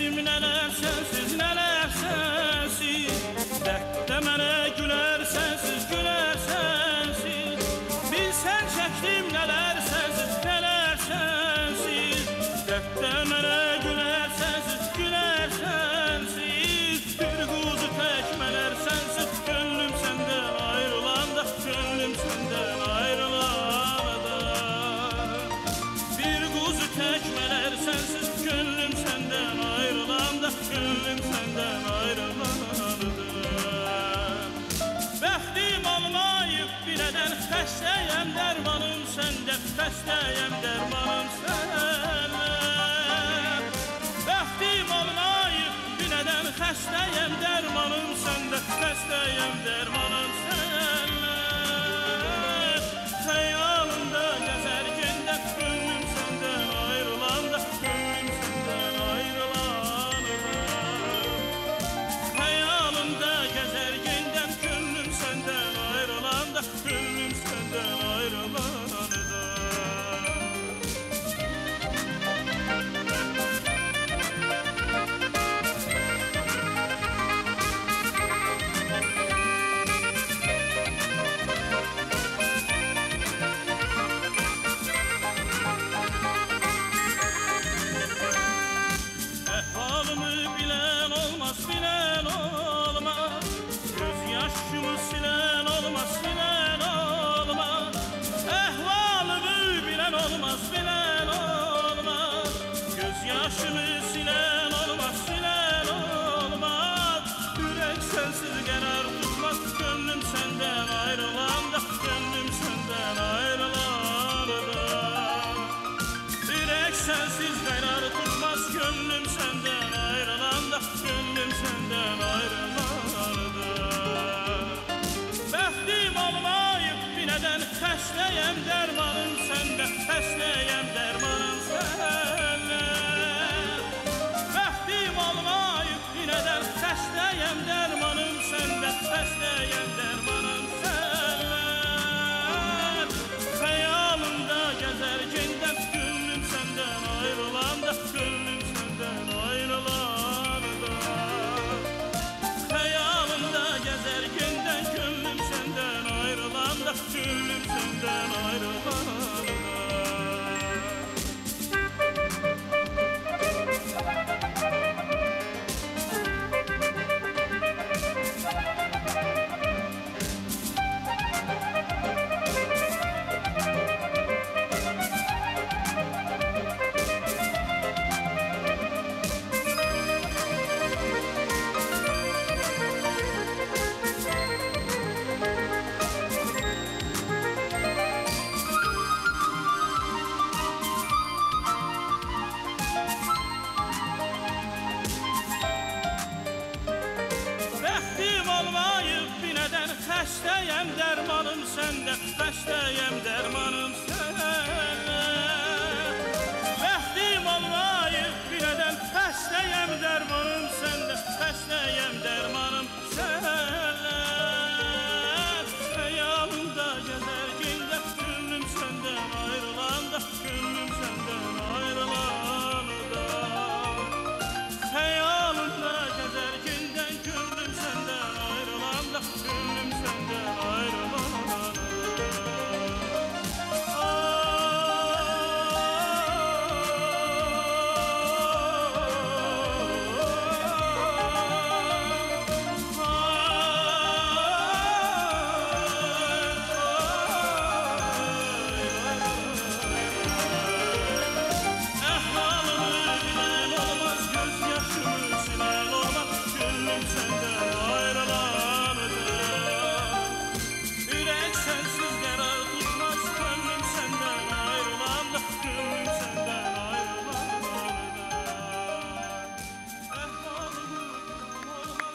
çəkdim nələr sənsiz, nələr sənsiz. Dərddə mənə gülər sənsiz, gülər sənsiz. Bilsən çəkdim nələr sənsiz, nələr sənsiz. Dərddə mənə gülər sənsiz, gülər sənsiz. Bir quzu tək mələr sənsiz, gönlüm səndən ayrılanda, gönlüm səndən ayrılanda. Bir quzu tək mələr sənsiz, gönlüm səndən ayrılanda, gönlüm səndən ayrılanda. Bəxtim olmayıb bilədən, xəstəyəm dərmanım səndə, xəstəyəm dərmanım səndə. Bəxtim olmayıb bilədən, xəstəyəm dərmanım səndə, xəstəyəm dərmanım səndə. Xəyalımda gəzərkəndə, gönlüm səndən ayrılanda, gönlüm səndən ayrılanda. Xəyalımda gəzərkəndə, gönlüm səndən ayrılanda, gönlüm səndən ayrılanda. Əhvalımı bilən olmaz, bilən olmaz. Göz yaşımı silən olmaz, silən olmaz. Əhvalımı bilən olmaz, bilən olmaz. Göz yaşımı silən olmaz, silən olmaz. Ürək sənsiz qərar tutmaz, gönlüm səndən ayrılanda, gönlüm səndən ayrılanda. Ürək sənsiz qərar tutmaz, gönlüm səndən ayrılanda, gönlüm səndən ayrılanda. Bəxtim olmayıb binədən, xəstəyəm dərmanım səndə, xəstəyəm dərmanım səndə. Bəxtim olmayıb binədən, xəstəyəm dərmanım səndə, xəstəyəm dərmanım səndə. Xəyalımda gəzərkəndə, gönlüm səndən ayrılanda, gönlüm səndən ayrılanda. Xəyalımda gəzərkəndə, gönlüm səndən ayrılanda, gönlüm səndən ayrılanda. Bəxtim olmayıb binədən, xəstəyəm dərmanım səndə, xəstəyəm dərmanım səndə. Bəxtim olmayıb binədən, xəstəyəm dərmanım səndə, xəstəyəm dərmanım səndə. Xəyalımda gəzərkəndə, gönlüm səndən ayrılanda, gönlüm səndən ayrılanda. Xəyalımda gəzərkəndə, gönlüm səndən ayrılanda, gönlüm səndən ayrılanda. Əhvalımı bilən olmaz, göz yaşımı silən olmaz, gönlüm səndən ayrılanda. Ürək sənsiz qərar tutmaz, gönlüm səndən ayrılanda, gönlüm səndən ayrılanda. Əhvalımı bilən olmaz,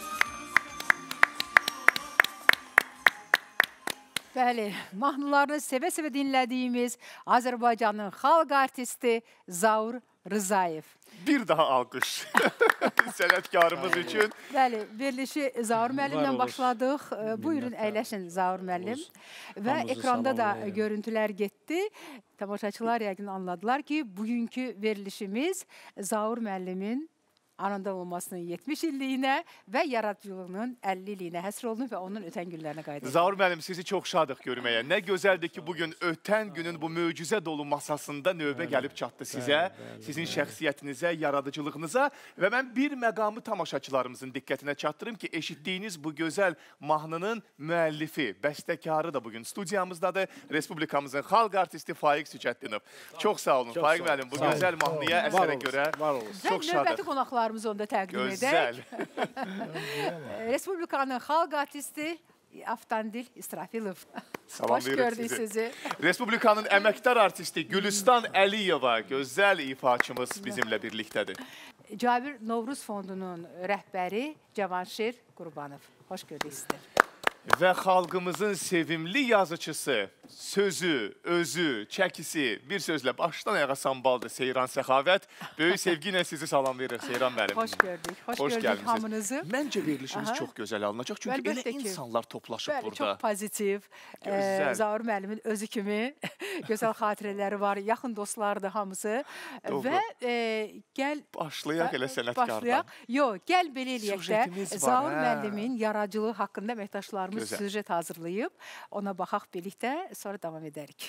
Bəli, mahnılarını sevə-sevə dinlədiyimiz Azərbaycanın xalq artisti Zaur Rızayev. Bir daha alkış sənətkarımız üçün. Bəli, verilişi Zaur müəllimlə olur. başladıq. Buyurun, əyləşin Zaur müəllim. Və Hamınızı ekranda da salamlayıram. görüntülər getdi. Tamaşaçılar yəqin anladılar ki, bugünkü verilişimiz Zaur müəllimin anadan olmasının 70 illiyinə və yaradıcılığının 50 illiyinə həsr olunub və onun ötən günlərinə qayıdılıb. Zaur müəllim, sizi çox şadıq görməyə. Nə gözəldir ki, bugün ötən günün bu möcüzə dolu masasında növbə gəlib çatdı sizə, sizin şəxsiyyətinizə, yaradıcılığınıza və mən bir məqamı tamaşaçılarımızın diqqətinə çatdırım ki, eşitdiyiniz bu gözəl mahnının müəllifi, bəstəkarı da bugün studiyamızdadır. Respublikamızın xalq artisti Faiq Sücəddinov. Çox sağ olun Faiq müəllim, bu gözəl mahnıya, əsərə görə çox şadıq. Növbəti qonaqlarımızı onda təqdim edək. Respublikanın xalq artisti Avtandil İsrafilov. Hoş gördük sizi. Respublikanın əməkdar artisti Gülüstan Əliyeva, gözəl ifaçımız bizimlə birlikdədir. Cabir Novruz Fondunun rəhbəri Cavanşir Qurbanov. Hoş gördük sizi. Və xalqımızın sevimli yazıçısı, sözü, özü, çəkisi, bir sözlə başdan ayağa sambaldır Seyran Səxavət. Böyük sevgi ilə sizi salam veririk Seyran müəllim. Hoş gördük. Hoş gördük hamınızı. Məncə verilişimiz çox gözəl alınacaq. Çünki elə insanlar toplaşıb burada. Çox pozitiv. Zaur müəllimin özü kimi gözəl xatirələri var. Yaxın dostlardır hamısı. Və gəl... Başlayaq elə sənətkardan. Yox, gəl belə eləyək də Zaur müəllimin yaradıcılığı haqqında əməkdaşlarımız süjet hazırlayıb. Ona baxaq birlikdə, sonra davam edərik.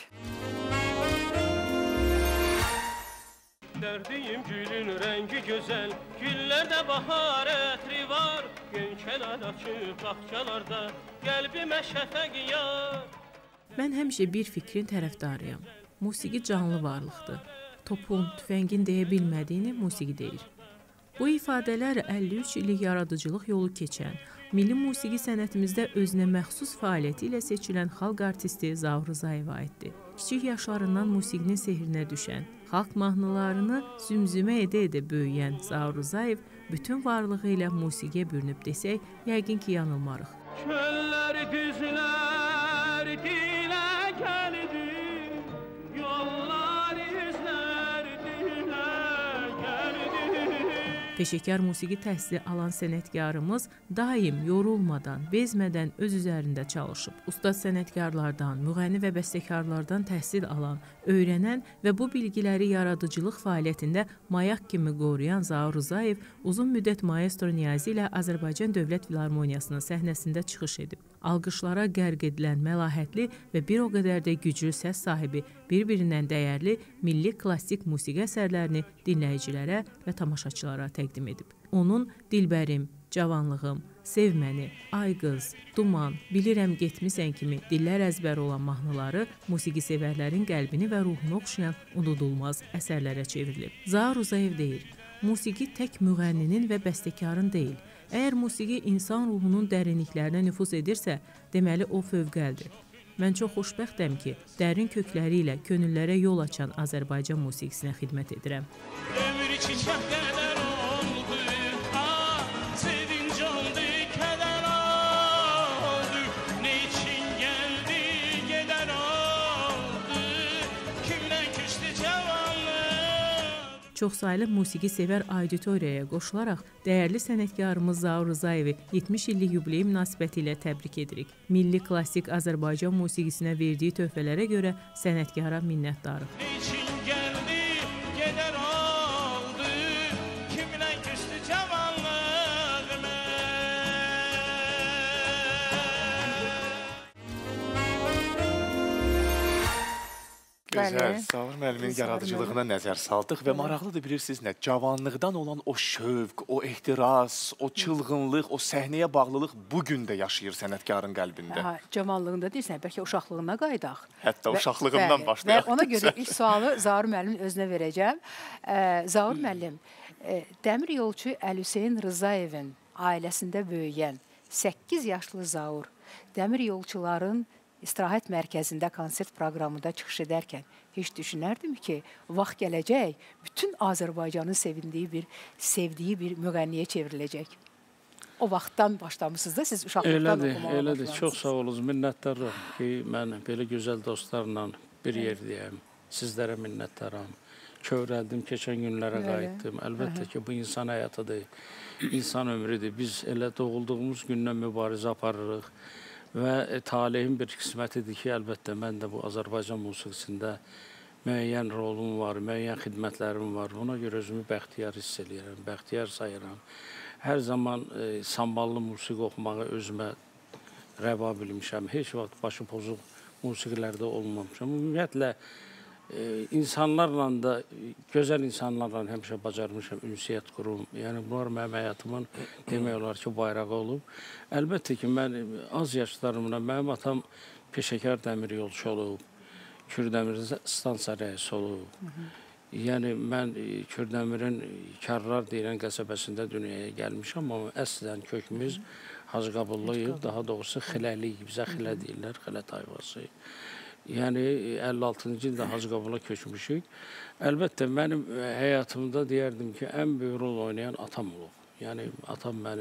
Dərdiyim gülün rəngi gözəl, güllərdə bahar ətri var. Gölkələr açıb bağçalarda, qəlbimə şəfəq yar. Mən həmişə bir fikrin tərəfdarıyam. Musiqi canlı varlıqdır. Topun, tüfəngin deyə bilmədiyini musiqi deyir. Bu ifadələr 53 illik yaradıcılıq yolu keçən, milli musiqi sənətimizdə özünə məxsus fəaliyyəti ilə seçilən xalq artisti Zaur Rızayeva aiddir. Kiçik yaşlarından musiqinin sehrinə düşən, xalq mahnılarını zümzümə edə-edə böyüyən Zaur Rızayev bütün varlığı ilə musiqiyə bürünüb desək, yəqin ki, yanılmarıq. Çöllər, düzlər, dilə gəldi, yollar, izlər, dilə gəldi. Peşəkar musiqi təhsili alan sənətkarımız daim yorulmadan, bezmədən öz üzərində çalışıb. Ustad sənətkarlardan, müğənni və bəstəkarlardan təhsil alan, öyrənən və bu bilgiləri yaradıcılıq fəaliyyətində mayaq kimi qoruyan Zaur Rızayev uzun müddət maestro Niyazi ilə Azərbaycan Dövlət Filarmoniyasının səhnəsində çıxış edib. Alqışlara qərq edilən məlahətli və bir o qədər də güclü səs sahibi, bir-birindən dəyərli milli klassik musiqi əsərlərini dinləyicilərə və tamaşaçılara təqdim edib. Onun Dilbərim, Cavanlığım, Sev məni, Ay qız, Duman, Bilirəm getmisən kimi dillər əzbəri olan mahnıları musiqi sevərlərin qəlbini və ruhunu oxşayan unudulmaz əsərlərə çevrilib. Zaur Rızayev deyir, musiqi tək müğənninin və bəstəkarın deyil. Əgər musiqi insan ruhunun dərinliklərinə nüfuz edirsə, deməli o fövqəldir. Mən çox xoşbəxtəm ki, dərin kökləri ilə könüllərə yol açan Azərbaycan musiqisinə xidmət edirəm. Ömür çiçək qədər oldu, sevinc oldu, kədər oldu. Ne için geldi, gedər oldu, kimdən küstü cavanlıq. Çoxsaylı musiqi sevər auditoriyaya qoşularaq dəyərli sənətkarımız Zaur Rızayevi 70 illik yubiley münasibəti ilə təbrik edirik. Milli klassik Azərbaycan musiqisinə verdiyi töhfələrə görə sənətkara minnətdarıq. Ne için geldi, gedər oldu, kimdən küstü cavanlıq. Gözəl, Zaur müəllimin yaradıcılığına nəzər saldıq və maraqlıdır bilirsiniz nə, cavanlıqdan olan o şövq, o ehtiras, o çılğınlıq, o səhnəyə bağlılıq bugün də yaşayır sənətkarın qəlbində. Cavanlığında deyirsən, bəlkə uşaqlığına qayıdaq. Hətta uşaqlığından başlayaq. Və ona görə ilk sualı Zaur müəllimin özünə verəcəm. Zaur müəllim, dəmir yolçu Əl-Hüseyn Rızayevin ailəsində böyüyən 8 yaşlı Zaur, dəmir yolçuların İstirahət mərkəzində konsert proqramında çıxış edərkən heç düşünərdim ki, vaxt gələcək, bütün Azərbaycanın sevdiyi bir müğənniyə çevriləcək. O vaxtdan başlamışsınız da, siz uşaqlıqdan oxumağa başlamışsınız. Elədir, çox sağ olunuz, minnətdarım ki, mən belə gözəl dostlarla bir yerdəyəm, sizlərə minnətdaram. Kövrəldim, keçən günlərə qayıtdım. Əlbəttə ki, bu insan həyatıdır, insan ömrüdür. Biz elə doğulduğumuz gündən mübarizə aparırıq. Və talehin bir qismətidir ki, əlbəttə mən də bu Azərbaycan musiqisində müəyyən rolum var, müəyyən xidmətlərim var. Ona görə özümü bəxtiyar hiss edirəm, bəxtiyar sayıram. Hər zaman samballı musiqi oxumağı özümə rəva bilmişəm. Heç vaxt başı pozuq musiqilərdə olmamışam. Ümumiyyətlə, insanlarla da, gözəl insanlarla həmişə bacarmışam, ünsiyyət qurum. Yəni, bunlar mənim həyatımın demək olar ki, bayrağı olub. Əlbəttə ki, mən az yaşlarımda, mənim atam peşəkar dəmir yolçu olub, Kürdəmir stansiya rəisi olub. Yəni, mən Kürdəmirin Karlar deyilən qəsəbəsində dünyaya gəlmişəm, amma əslən kökümüz Hacıqabulluyub, daha doğrusu Xiləliyik, bizə Xilə deyirlər, Xilə tayfası. Yəni, 56-cı ildə Hacıqabula köçmüşük. Əlbəttə, mənim həyatımda deyərdim ki, ən böyük rol oynayan atam olub. Yəni, atam məni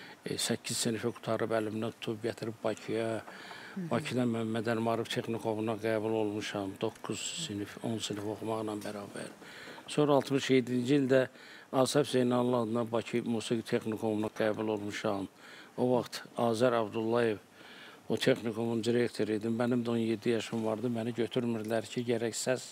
8 sinifi qutarıb, əlimdən tutub, gətirib Bakıya. Bakıda Məmməd Əlmarif Texnikovuna qəbul olmuşam, 9 sinif, 10 sinif oxumaqla bərabər. Sonra 67-ci ildə Asəf Zeynallı adına Bakı Musiqi Texnikovuna qəbul olmuşam. O vaxt Azər Abdullayev o texnikumun direktoru idim. Mənim də 17 yaşım vardı. Məni götürmürlər ki, gərək səs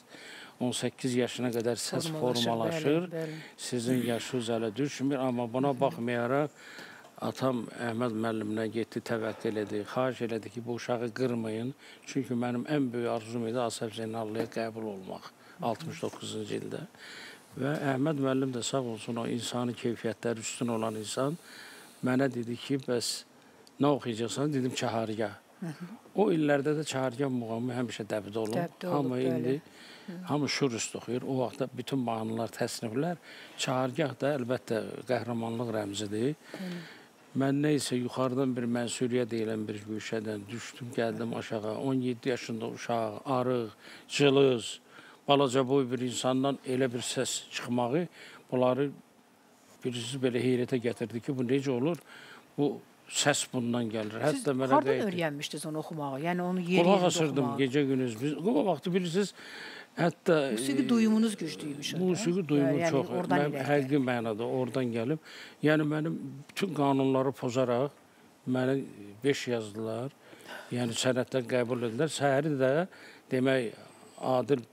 18 yaşına qədər səs formalaşır. Sizin yaşınız hələ düşmür. Amma buna baxmayaraq atam Əhməd müəllimlə getdi, təvəqqə elədi. Xahiş elədi ki, bu uşağı qırmayın. Çünki mənim ən böyük arzum idi Asəf Zeynallıya qəbul olmaq 69-cu ildə. Və Əhməd müəllim də sağ olsun, o insani keyfiyyətləri üstün olan insan mənə dedi ki, bəs nə oxuyacaqsan? Dedim, Çahargah. O illərdə də Çahargah muğamı həmişə dəbdə olub. Hamı indi, hamı şur üstü oxuyur. O vaxtda bütün mahnılar, təsniflər. Çahargah da əlbəttə qəhrəmanlıq rəmzidir. Mən neysə yuxarıdan bir mənsuriyə deyilən bir güşədən düşdüm, gəldim aşağı. 17 yaşında uşaq, arıq, cılız, balaca boy bir insandan elə bir səs çıxmağı bunları birisi belə heyrətə gətirdi ki, bu necə olur? Bu səs bundan gəlir. Siz hardan öyrənmişdiniz onu oxumağı? Yəni onu yeri qulaq asırdım gecə gündüz. Biz o vaxtı bilirsiniz, hətta musiqi duyumunuz güclüymüş. Musiqi duyumu çox, həqiqi mənada oradan gəlib. Yəni mənim bütün qanunları pozaraq məni 5 yazdılar. Yəni sənətdən qəbul edilər. Səhəri də demək Adil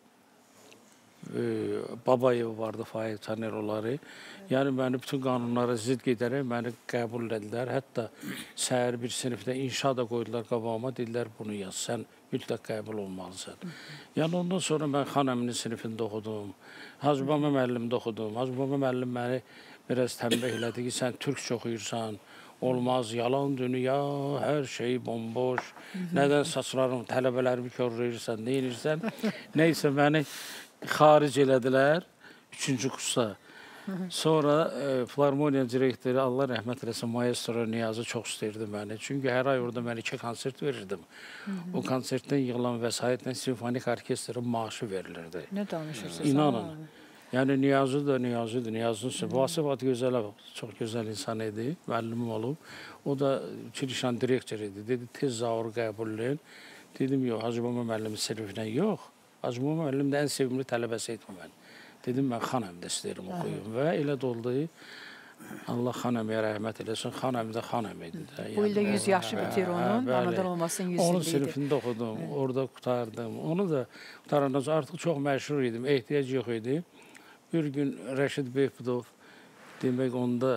Babayev vardı, Faiz Taneroları. Yəni, məni bütün qanunlara zidd gedərək məni qəbul edilər. Hətta səhər bir sinifdə inşa da qoydular qabağıma, dedilər, bunu yaz, sən mütləq qəbul olmalısan. Yəni, ondan sonra mən Xan əminin sinifində oxudum, Hacıbaba müəllimdə oxudum. Hacıbaba müəllim məni biraz tənbih elədi ki, sən türkçə oxuyursan, olmaz, yalan dünya, hər şey bomboş, nədən saçlarım, tələbələrimi körləyirsən, neyirsən, neysə məni xaric elədilər 3-cü kursa. Sonra Filarmoniya direktoru, Allah rəhmət eləsin, maestro Niyazı çox istəyirdi məni. Çünki hər ay orada mən 2 konsert verirdim. O konsertdən yığılan vəsaitlə simfonik orkestrin maaşı verilirdi. Nə danışırsınız? İnanın. Yəni Niyazı da Niyazıdır, Niyazın Vasif Adıgözəlov çox gözəl insan idi, müəllimim olub. O da Çirişan direktor idi. Dedi, tez zaur qəbulləyin. Dedim, yox, Hacıbaba müəllimin sinifinə yox. Hacıbaba müəllim də ən sevimli tələbəsi idi mən. Dedim, mən Xan əmdə istəyirəm oxuyum. Və elə doldu, Allah Xan əməyə rəhmət eləsin, Xan əmi də Xan əmi idi. Bu ildə 100 yaşı bitir onun, anadan olmasın 100 ildə idi. Onun sinifində oxudum, orada qutardım. Onu da qutarandan sonra artıq çox məşhur idim, ehtiyac yox idi. Bir gün Rəşid Behbudov, demək onda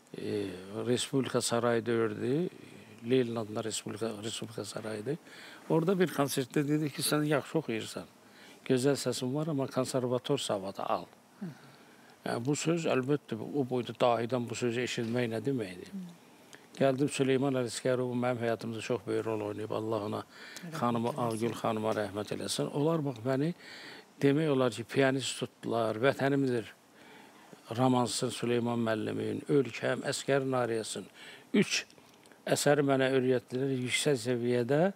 Respublika Sarayı'da ördü, Leylin adına Respublika Sarayı'da. Orada bir konsertdə dedi ki, sən yaxşı oxuyursan. Gözəl səsin var, amma konservator savadı al. Yəni, bu söz əlbəttə o boyda dahidən bu sözü eşitmək nə deməkdir? Gəldim Süleyman Əliskərov mənim həyatımda çox böyük rol oynayıb. Allah ona, xanımı Ağgül xanıma rəhmət eləsin. Onlar bax məni demək olar ki, piyanist tutdular, vətənimdir. Romansın Süleyman müəllimin, Ölkəm, Əskərin Ariyasın. 3 əsəri mənə öyrətdilər yüksək səviyyədə.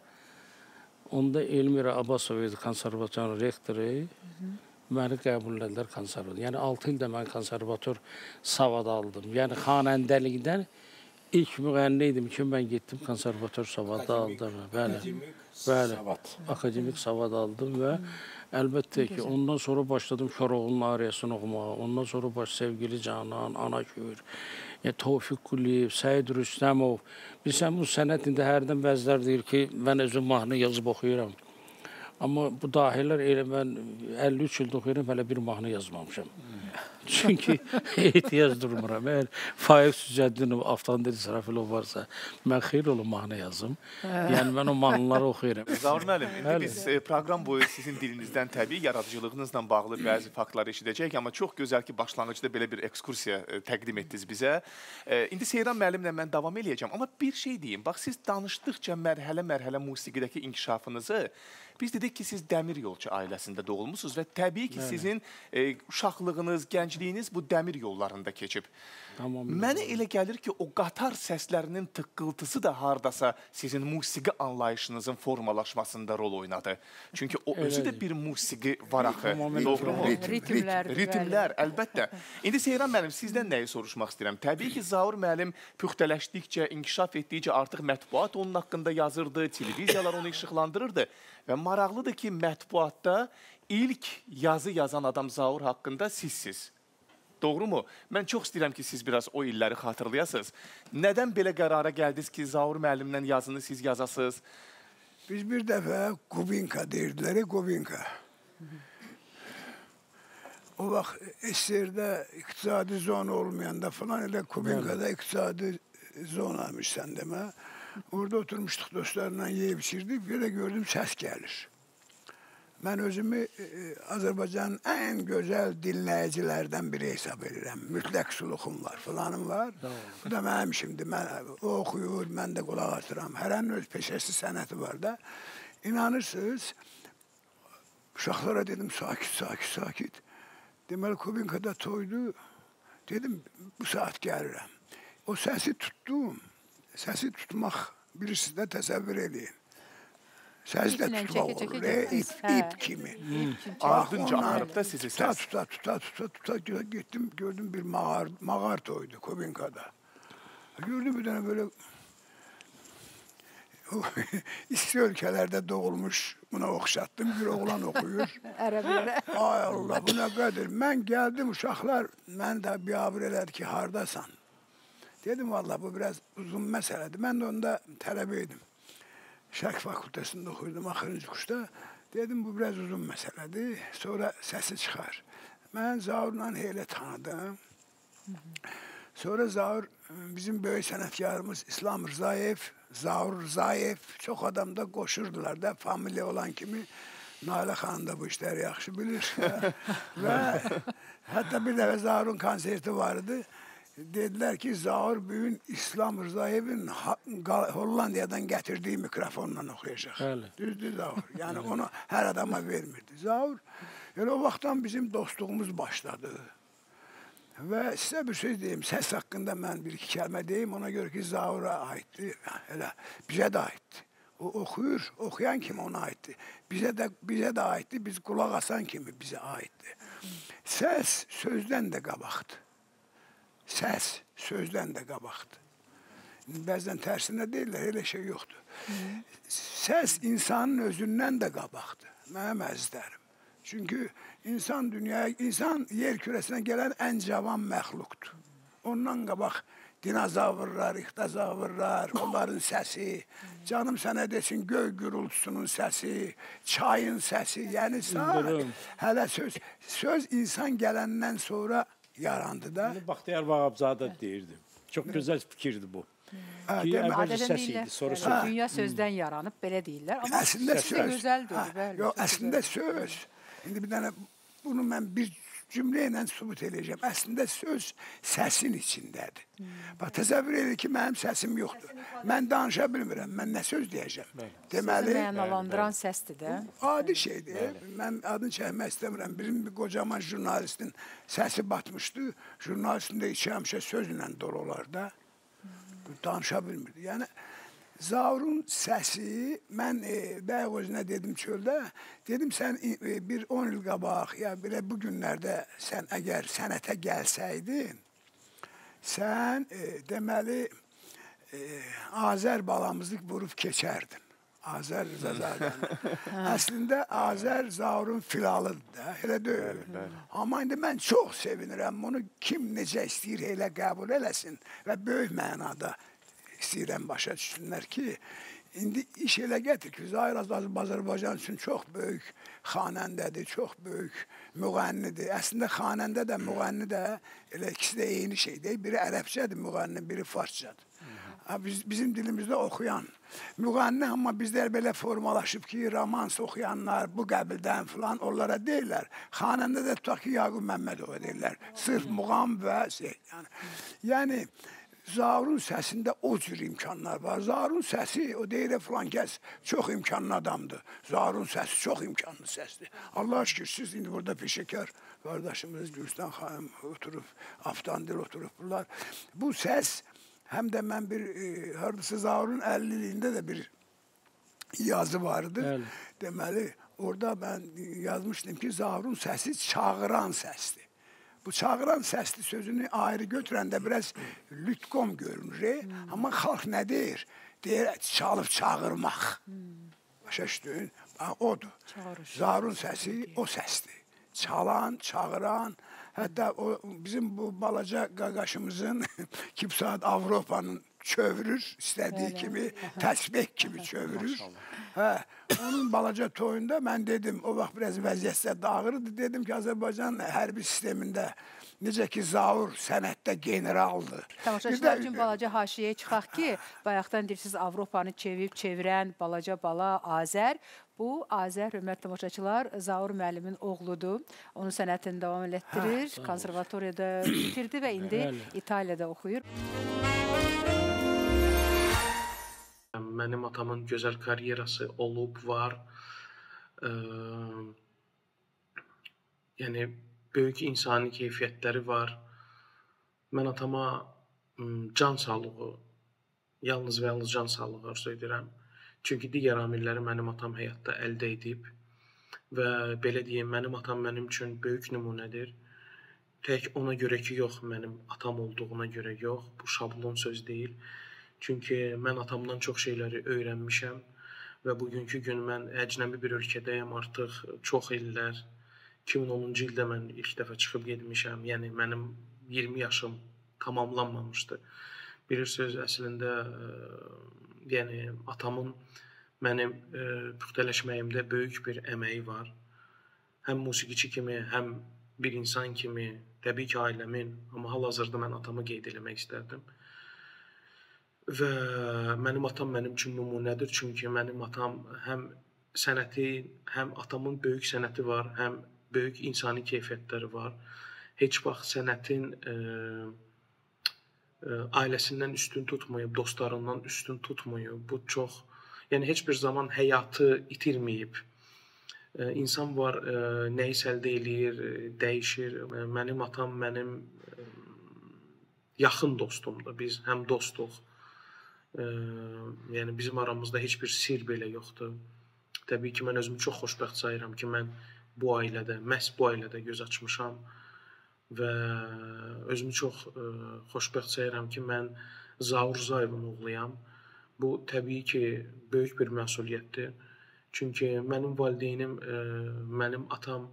Onda Elmira Abbasov idi konservatorun rektoru. Məni qəbul edilər konservator. Yəni 6 ildə mən konservator savad aldım. Yəni xanəndəlikdən ilk müğənni idim ki, mən getdim konservator savadı aldım. Bəli, akademik savad aldım və əlbəttə ki, ondan sonra başladım Koroğlu'nun ariyasını oxumağa. Ondan sonra Sevgili Canan, Anakür, Tofiq Quliyev, Səid Rüstəmov. Bilsən, bu sənət indi hərdən bəzilər deyir ki, mən özüm mahnı yazıb oxuyuram. Amma bu dahilər elə mən 53 il oxuyuram, hələ bir mahnı yazmamışam. Çünki ehtiyac durmuram. Əgər Faiq Sücəddinov, Avtandir İsrafilov varsa, mən xeyr olun mahnı yazım. Yəni mən o mahnıları oxuyuram. Zaur müəllim, indi biz proqram boyu sizin dilinizdən təbii yaradıcılığınızla bağlı bəzi faktları eşidəcəyik, amma çox gözəl ki, başlanğıcda belə bir ekskursiya təqdim etdiniz bizə. İndi Seyran müəllimlə mən davam eləyəcəm, amma bir şey deyim. Bax, siz danışdıqca mərhələ-mərhələ musiqidəki inkişafınızı, biz dedik ki, siz dəmir yolçu ailəsində doğulmusunuz və təbii ki, sizin uşaqlığınız, gəncliyiniz bu dəmir yollarında keçib. Mənə elə gəlir ki, o qatar səslərinin tıqqıltısı da hardasa sizin musiqi anlayışınızın formalaşmasında rol oynadı. Çünki o özü də bir musiqi var axı. Doğrumu? Ritmlər, əlbəttə. İndi Seyran müəllim, sizdən nəyi soruşmaq istəyirəm? Təbii ki, Zaur müəllim püxtələşdikcə, inkişaf etdikcə artıq mətbuat onun haqqında yazırdı, televiziyalar onu işıqlandırırdı. Və maraqlıdır ki, mətbuatda ilk yazı yazan adam Zaur haqqında sizsiz. Doğrumu? Mən çox istəyirəm ki, siz biraz o illəri xatırlayasınız. Nədən belə qərara gəldiniz ki, Zaur müəllimlə yazını siz yazasınız? Biz bir dəfə Kubinka deyirdilər, Kubinka. O vaxt SSR-də iqtisadi zona olmayanda falan elə Kubinka'da iqtisadi zonaymış sən demə. Orada oturmuşduq dostlarla yeyib içirdik, bir də gördüm səs gəlir. Mən özümü Azərbaycanın ən gözəl dinləyicilərdən biri hesab edirəm. Mütləq suluxum var, falanım var. Bu da mənim işimdir. O oxuyur, mən də qulaq asıram. Hərənin öz peşəsi, sənəti var da. İnanırsınız, uşaqlara dedim, sakit. Deməli, Kubinka'da toydu. Dedim, bu saat gəlirəm. O səsi tutdum. Səsi tutmaq, birisi də təsəvvür edin. Səsi də tutmaq olur, ip kimi. Ardınca ağırıb da sizi səs. Tuta, getdim, gördüm bir mağar toydu Kubinka'da. Gördüm bir dənə belə İsti ölkələrdə doğulmuş, buna oxşatdım, bir oğlan oxuyur. Ərəblərə. Ay Allah, bu nə qədir. Mən gəldim, uşaqlar, mən də biabır elədi ki, hardasan? Dedim, valla bu biraz uzun məsələdir. Mən də onda tələbə idim. Şərq fakültəsində oxuyordum, axırıncı kursda. Dedim, bu biraz uzun məsələdir, sonra səsi çıxar. Mən Zaurla elə tanıdım. Sonra Zaur, bizim böyük sənətkarımız İslam Rzayev, Zaur Rzayev, çox adam da qoşurdular da, familiya olan kimi. Nailə xanım da bu işləri yaxşı bilir. Və hətta bir dəfə Zaurun konserti vardı. Dedilər ki, Zaur bugün İslam Rzayev'in Hollandiyadan gətirdiyi mikrofonla oxuyacaq. Düzdür Zaur. Yəni onu hər adama vermirdi. Zaur, o vaxtdan bizim dostluğumuz başladı. Və sizə bir söz deyim, səs haqqında mən bir-iki kəlmə deyim, ona görə ki, Zaur'a aiddir, elə bizə də aiddir. O oxuyur, oxuyan kimi ona aiddir. Bizə də aiddir, biz qulaq asan kimi bizə aiddir. Səs sözdən də qabaqdır. Səs sözdən də qabaqdır. Bəzən tərsinə deyirlər, elə şey yoxdur. Səs insanın özündən də qabaqdır, mənim əzizlərim. Çünki insan yer kürəsinə gələn ən cavan məxluqdur. Ondan qabaq dinozavrlar, ixtazavrlar, onların səsi, canım sənə desin göy gürültüsünün səsi, çayın səsi, yəni hələ söz insan gələndən sonra yarandı da. Baxtiyar Vağabzadə deyirdi. Çox gözəl fikirdir bu. Ki, əvvəlcə səs idi, sonra söz. Dünya sözdən yaranıb, belə deyirlər. Amma əslində söz. Gözəldir. Əslində söz. İndi bir dənə bunu mən bir cümlə ilə sübut edəcəm. Əslində söz səsin içindədir. Bax, təsəvvür edir ki, mənim səsim yoxdur. Mən danışa bilmirəm, mən nə söz deyəcəm. Deməli, sizi mənalandıran səsdir də. Adi şeydir. Mən adını çəkmək istəmirəm. Bizim bir qocaman jurnalistin səsi batmışdı. Jurnalistin də içi həmişə sözlə dolu olar da. Danışa bilmirdi. Yəni, Zaurun səsi, mən bəy özünə dedim çöldə, dedim sən bir 10 il qabaq, ya belə bu günlərdə sən əgər sənətə gəlsəydin, sən deməli Azər balamızı vurub keçərdin. Azər Rızazadəni. Əslində Azər Zaurun filalıdır da, elə deyil. Amma indi mən çox sevinirəm, bunu kim necə istəyir elə qəbul eləsin və böyük mənada istəyirəm başa düşsünlər ki, İndi iş elə gətir ki, Zahir Azərbaycan üçün çox böyük xanəndədir, çox böyük müğənnidir. Əslində xanəndə də, müğənni də elə ikisi də eyni şeydir. Biri ərəbcədir müğənni, biri farscadır. Bizim dilimizdə oxuyan müğənni, amma bizlər belə formalaşıb ki, romans oxuyanlar bu qəbildən filan onlara deyirlər. Xanəndə də tutaq ki, Yaqub Məmmədova deyirlər. Sırf muğam və şey. Yəni Zaurun səsində o cür imkanlar var. Zaurun səsi, o deyir filan kəs çox imkanlı adamdır. Zaurun səsi çox imkanlı səsdir. Allah şükür, siz indi burada peşəkar qardaşımız Gülstan xanım oturub, Aftandil oturub bunlar. Bu səs, həm də mən bir, hardasa Zaurun 50-liyində də bir yazı vardı. Deməli, orada mən yazmışdım ki, Zaurun səsi çağıran səsdir. Bu çağıran səsli sözünü ayrı götürəndə biraz lütqom görünür. Amma xalq nə deyir? Deyir, çalıb çağırmaq. Başa düşdün? Odur. Zaurun səsi o səsdir. Çalan, çağıran, hətta bizim bu balaca qaqaşımızın ki, bu saat Avropanın çövürür, istədiyi kimi, təsbih kimi çövürür. Onun balaca toyunda mən dedim, o vaxt biraz vəziyyətsə dağırdı, dedim ki, Azərbaycan hərbi sistemində necə ki, Zaur sənətdə generaldır. Tamaşaçılar üçün balaca haşiyəyə çıxaq ki, bayaqdan deyirsiniz Avropanı çevirən balaca bala Azər. Bu, Azər, hörmətli tamaşaçılar, Zaur müəllimin oğludur. Onun sənətini davam etdirir, konservatoriyada bitirdi və indi İtaliyada oxuyur. Mənim atamın gözəl karyerası olub, var. Yəni, böyük insani keyfiyyətləri var. Mən atama can sağlığı, yalnız və yalnız can sağlığı arzu edirəm. Çünki digər amilləri mənim atam həyatda əldə edib və belə deyim, mənim atam mənim üçün böyük nümunədir. Tək ona görə ki, yox, mənim atam olduğuna görə yox, bu şablon söz deyil. Çünki mən atamdan çox şeyləri öyrənmişəm və bugünkü gün mən əcnəbi bir ölkədəyəm artıq çox illər. 2010-cu ildə mən ilk dəfə çıxıb getmişəm, yəni mənim 20 yaşım tamamlanmamışdı. Bilirsiniz, əslində, yəni atamın mənim püxtələşməyimdə böyük bir əməyi var. Həm musiqiçi kimi, həm bir insan kimi, təbii ki, ailəmin, amma hal-hazırda mən atamı qeyd eləmək istərdim. Və mənim atam mənim üçün nümunədir, çünki mənim atam həm sənəti, həm atamın böyük sənəti var, həm böyük insani keyfiyyətləri var. Heç vaxt sənətin ailəsindən üstün tutmayıb, dostlarından üstün tutmayıb. Bu çox, yəni heç bir zaman həyatı itirməyib. İnsan var, nəyisə əldə eləyir, dəyişir. Mənim atam mənim yaxın dostumdur. Biz həm dostuq. Yəni bizim aramızda heç bir sir belə yoxdur. Təbii ki, mən özümü çox xoşbəxt sayıram ki, mən bu ailədə, məhz bu ailədə göz açmışam və özümü çox xoşbəxt sayıram ki, mən Zaur Rızayevin oğluyam. Bu təbii ki, böyük bir məsuliyyətdir. Çünki mənim valideynim, mənim atam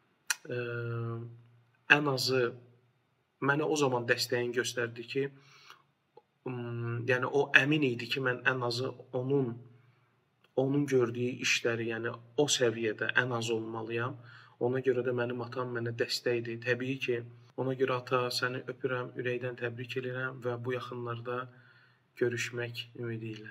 ən azı mənə o zaman dəstəyin göstərdi ki, yəni o əmin idi ki, mən ən azı onun gördüyü işləri, yəni o səviyyədə ən az olmalıyam. Ona görə də mənim atam mənə dəstəkdir. Təbii ki, ona görə ata, səni öpürəm, ürəkdən təbrik edirəm və bu yaxınlarda görüşmək ümidi ilə.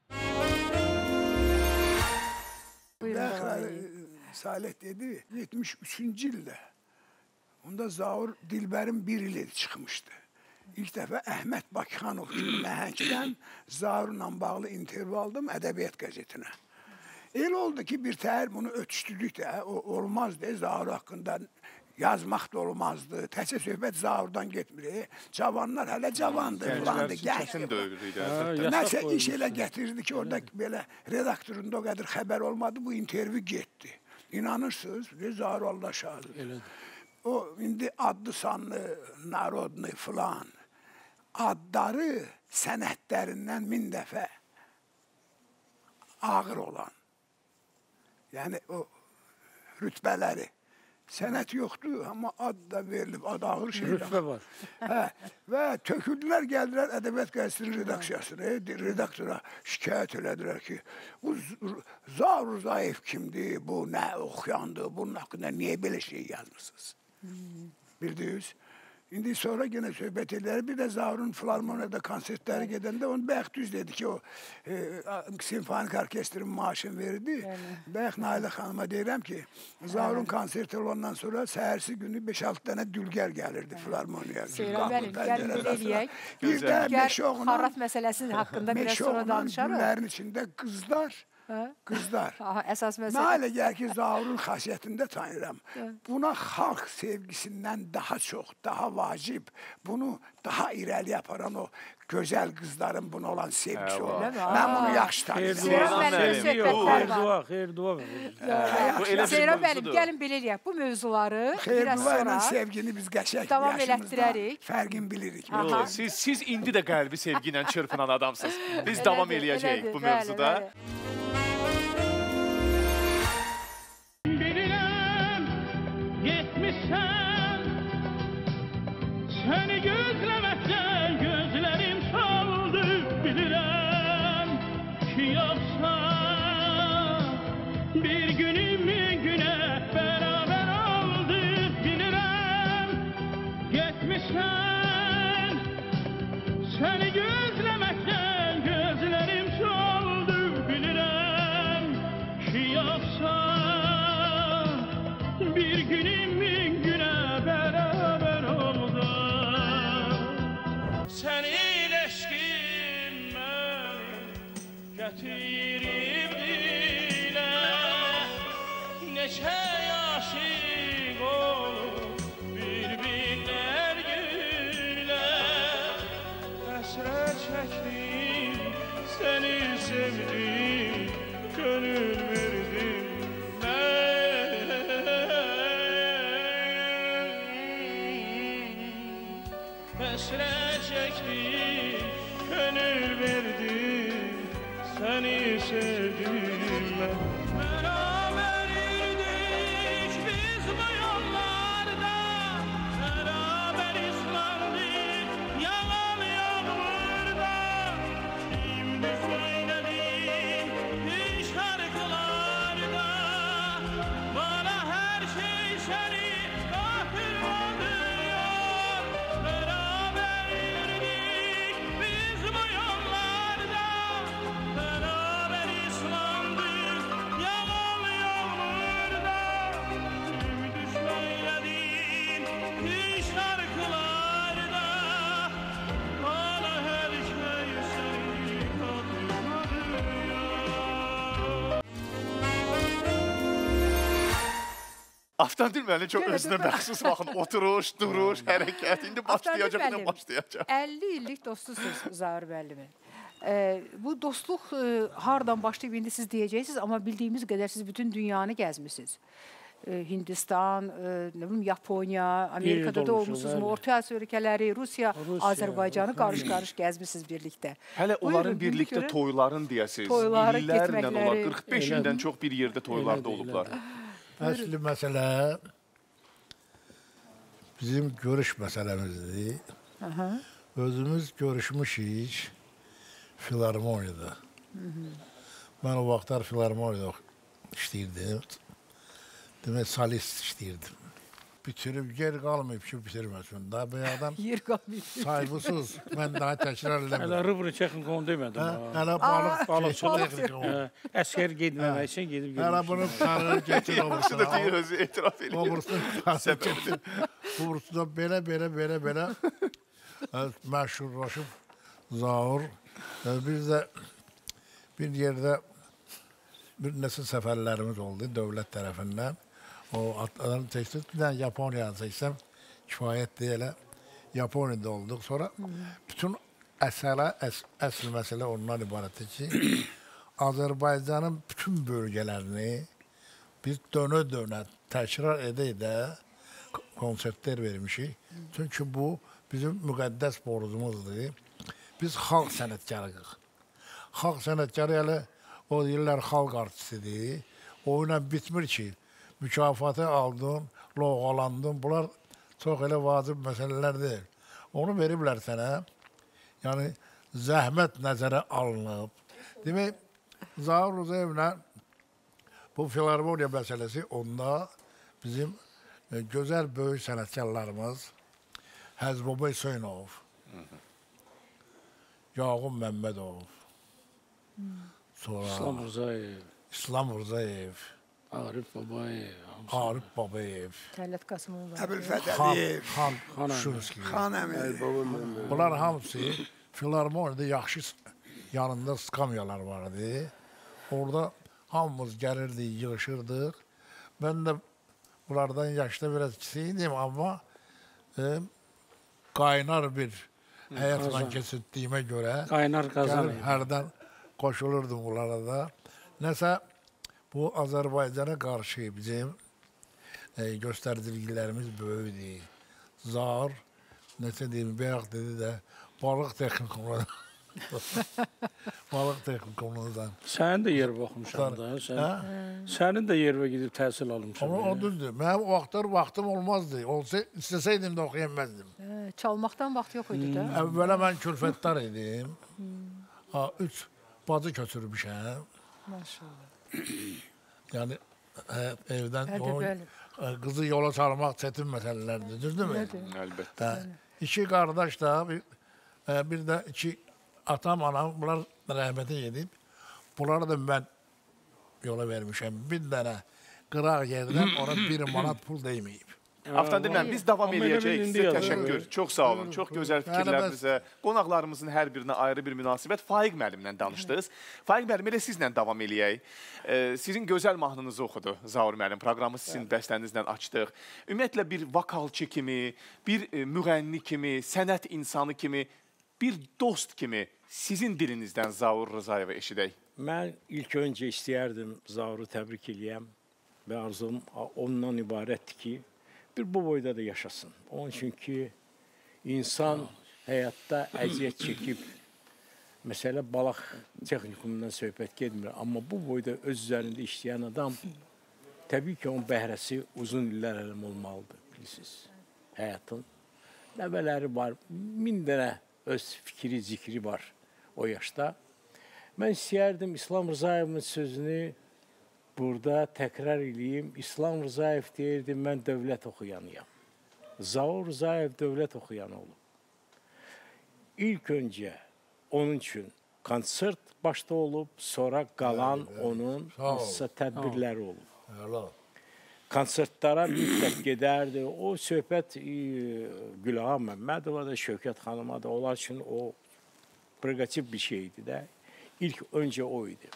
Salih dedi, 73-cü ildə. Onda Zaur Dilbərin bir ili çıxmışdı. İlk dəfə Əhməd Bakıxanov kimi Məhəngdən Zaurla bağlı intervyu aldım Ədəbiyyat qəzetinə. Elə oldu ki, bir təhər bunu ötüşdürdük də, o olmazdı, Zaur haqqında yazmaq da olmazdı. Təkcə söhbət Zaurdan getmir. Cavanlar hələ cavandır, bulandı, gəncdir. Nəsə iş elə gətirirdi ki, orada belə redaktorunda o qədər xəbər olmadı, bu intervyu getdi. İnanırsınız, Zaur Allah şahıdır. O, indi adlı sanlı, narodnu filan, adları sənətlərindən 1000 dəfə ağır olan, yəni o rütbələri Sənət yoxdur, amma ad da verilib, ad ağır şeydir. Rütbə var. Və töküldülər, gəldilər Ədəbiyyat Qəzetinin redaksiyasına, redaktora şikayət elədilər ki, bu Zaur Rzayev kimdir, bu nə oxuyandır, bunun haqqında niyə belə şey yazmışsınız? Bildiniz? İndi sonra gene söhbət edilər. Bir də Zaurun Filarmoniyada konsertləri gedəndə onu Bəxt düz dedi ki, o simfonik orkestrin maaşını verdi. Bəxt Nailə xanıma deyirəm ki, Zaurun konserti olandan sonra səhərsi günü 5-6 dənə dülgər gəlirdi Filarmoniyaya. Bəli, gəlin belə eləyək. Bir də Meşoğlan Xarrat məsələsi haqqında biraz sonra danışarıq. Güllərin içində qızlar. Əsas məsələ. Mən elə gəlir ki, Zaurun xasiyyətində tanıyıram. Buna xalq sevgisindən daha çox, daha vacib, bunu daha irəli aparan o gözəl qızların buna olan sevgisi olur. Mən bunu yaxşı tanıyıram. Xeyr dua. Seyran mənim, gəlin belə eləyək. Bu mövzuları biraz sonra sevgini biz qəşək davam elətdirərik. Fərqini bilirik. Siz indi də qəlbi sevgi ilə çırpınan adamsınız. Biz davam eləyəcəyik bu mövzuda. Seni gözlemekten gözlerim soldu, bilirəm ki yoksa bir günümü güne beraber oldu, bilirəm gitmişsen. Seni gözlemekten gözlerim soldu, bilirəm ki yoksa bir günümü güne beraber oldu. Senin eşkin beni getirip dile, neçə yaşık olur bir-birler güle. Hasret çektim, seni sevdim, gönül verdim ben. Hasret çektim, gönül verdim, seni sevdim ben. Beraber yürüdük biz bu yollarda, beraber ıslandık yağan yağmurda. Şimdi söyledim bir şarkılarda, bana her şey seni hatırlatıyor. Beraber yürüdük biz bu yollarda, beraber ıslandık yağan yağmurda. Şimdi söyledim bir şarkılarda, bana her şey seni hatırlatıyor. Avtandil müəllim çox özünə məxsus baxın, oturuş, duruş, hərəkət. İndi başlayacaq. 50 illik dostusunuz Zaur müəllimin. Bu dostluq hardan başlayıb indi siz deyəcəksiniz, amma bildiyimiz qədər siz bütün dünyanı gəzmişsiniz. Hindistan, nə bilim Yaponiya, Amerikada da olmuşsunuz, Orta Asiya ölkələri, Rusiya, Azərbaycanı qarış-qarış gəzmişsiniz birlikdə. Hələ onların birlikdə toyların deyəsiniz. İllərlə onlar 45 ildən çox bir yerdə toylarda olublar. Əsli məsələ bizim görüş məsələmizdir. Özümüz görüşmüşük Filarmoniyada. Mən o vaxtlar Filarmoniyada işləyirdim. Demək, solist işləyirdim. Bitirib, yer qalmayıb ki, bitirməsin. Daha bir adam saygısız. Mən daha təkrar eləmirəm. Hələ rıbrı çəxin onu demədim. Hələ balıq Əskər gedməmək üçün gedib hələ bunu tanır, getir Yaxşı da deyir, özü etiraf edir. Bursada belə məşhurlaşıb Zaur. Biz də bir yerdə bir neçə səfərlərimiz oldu dövlət tərəfindən. O adını çəkdim, bir dənə Yaponiyanı çəksəm kifayət deyilə. Yaponiyada olduq. Sonra bütün əsl məsələ ondan ibarətdir ki, Azərbaycanın bütün bölgələrini biz dönə-dönə təkrar edə-edə konsertlər vermişik. Çünki bu bizim müqəddəs borcumuzdur. Biz xalq sənətkarıyıq. Xalq sənətkarı hələ o deyirlər xalq artistidir. O ilə bitmir ki, mükafatı aldın, loğalandım. Bunlar çox elə vacib məsələlər deyil. Onu veriblər sənə. Yəni, zəhmət nəzərə alınıb. Demək, Zaur Ruzayevlə bu filarmoniya məsələsi onda bizim gözəl böyük sənətkarlarımız Həzbobay Hüseynov, Yağub Məmmədov, sonra İslam Rzayev, Arif Babayev, Təllət Qasımov var. Əbülfət Xan Şurski. Xan Əmir. Bunlar hamısı filarmoniyada yaxşı yanında skamyalar vardı. Orada hamımız gəlirdik, yığışırdıq. Ben de bunlardan yaşta biraz kisiydim ama kaynar bir hayatla kesittiğime göre Kaynar kazan. herden koşulurdum bunlara da. Neyse bu Azerbaycan'a karşı bizim gösterdiliklerimiz böyüdü. Zar, neyse diyeyim, Beyaz dedi de balık teknikumlardan. Balık teknikumlardan. Sənin də yer baxmışam da. Sənin də yerə gidib təhsil almışam. Ama o düzdür. Benim o vaxtlar vaxtım olmazdı. Olsa isteseydim de okuyamazdım. Çalmaqdan vaxt yox idi də. Əvvələ mən külfətdar idim. 3 bacı köçürmüşəm. Maşallah. Yani evden Bəli. kızı yola salmaq çətin məsələlərdir, düzdürmü? Əlbəttə. 2 qardaş da, bir də 2 atam, anam, bunlar rəhmətə gedib. Bunları da mən yola vermişəm. Bir dənə qıraq yerdən ona 1 manat pul değməyib. Avtandillə, biz davam edəcəyik. Sizə təşəkkür. Çox sağ olun. Çox gözəl fikirlərinizə, qonaqlarımızın hər birinə ayrı bir münasibət. Faiq müəllimlə danışdınız. Faiq müəllim, elə sizlə davam eləyək. Sizin gözəl mahnınızı oxudu Zaur müəllim. Proqramı sizin bəstənizlə açdıq. Ümumiyyətlə bir vokalçı kimi, bir müğənni kimi, sənət insanı kimi, bir dost kimi sizin dilinizdən Zaur Rzayevi eşidək. Mən ilk öncə istəyərdim Zauru təbrik eləyəm və arzum ondan ibarətdir ki, bir bu boyda da yaşasın. Onun için ki, insan həyatda əziyyət çəkib, məsələ balaq texnikumundan söhbət getmir, amma bu boyda öz üzərində işləyən adam, təbii ki, onun bəhrəsi uzun illər ələm olmalıdır, bilirsiniz. Həyatın nəvələri var, 1000 dənə öz fikri, zikri var o yaşda. Mən istəyərdim İslam Rzayevin sözünü burada təkrar edeyim. İslam Rzayev deyirdi, mən dövlət oxuyanıyam. Zaur Rzayev dövlət oxuyanı olub. İlk öncə onun üçün konsert başda olub, sonra qalan onun tədbirləri olub. Konsertlara mütləq gedərdi. O söhbət Gülağa Məmmədova da, Şövkət xanıma da, onlar üçün o prerogativ bir şeydi də. İlk öncə o idi.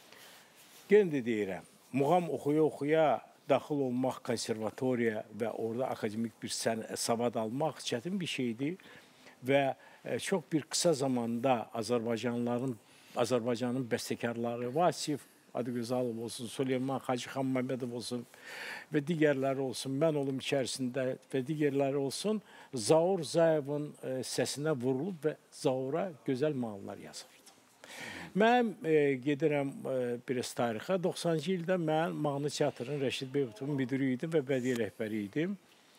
Gən də deyirəm, muğam oxuya-oxuya daxil olmaq konservatoriya və orada akademik bir savad almaq çətin bir şeydir və çox bir qısa zamanda Azərbaycanın bəstəkarları Vasif Adıgözalov olsun, Süleyman Hacıxan Məmmədov olsun və digərləri olsun, mən olum içərisində və digərləri olsun, Zaur Rzaevin səsinə vurulub və Zaura gözəl mahnılar yazır. Mən gedirəm biraz tarixə. 90-cı ildə mən Mahnı Teatrının Rəşid Beybutovun müdürü idim və bədii rəhbəri idim.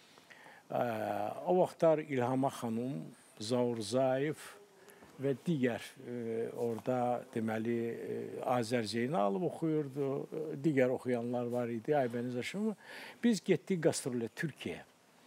O vaxtlar İlhama xanım, Zaur Rzayev və digər orada deməli Azər Zeynalov oxuyurdu, digər oxuyanlar var idi, Aybəniz Aşımov. Biz getdik qastrolya Türkiyəyə.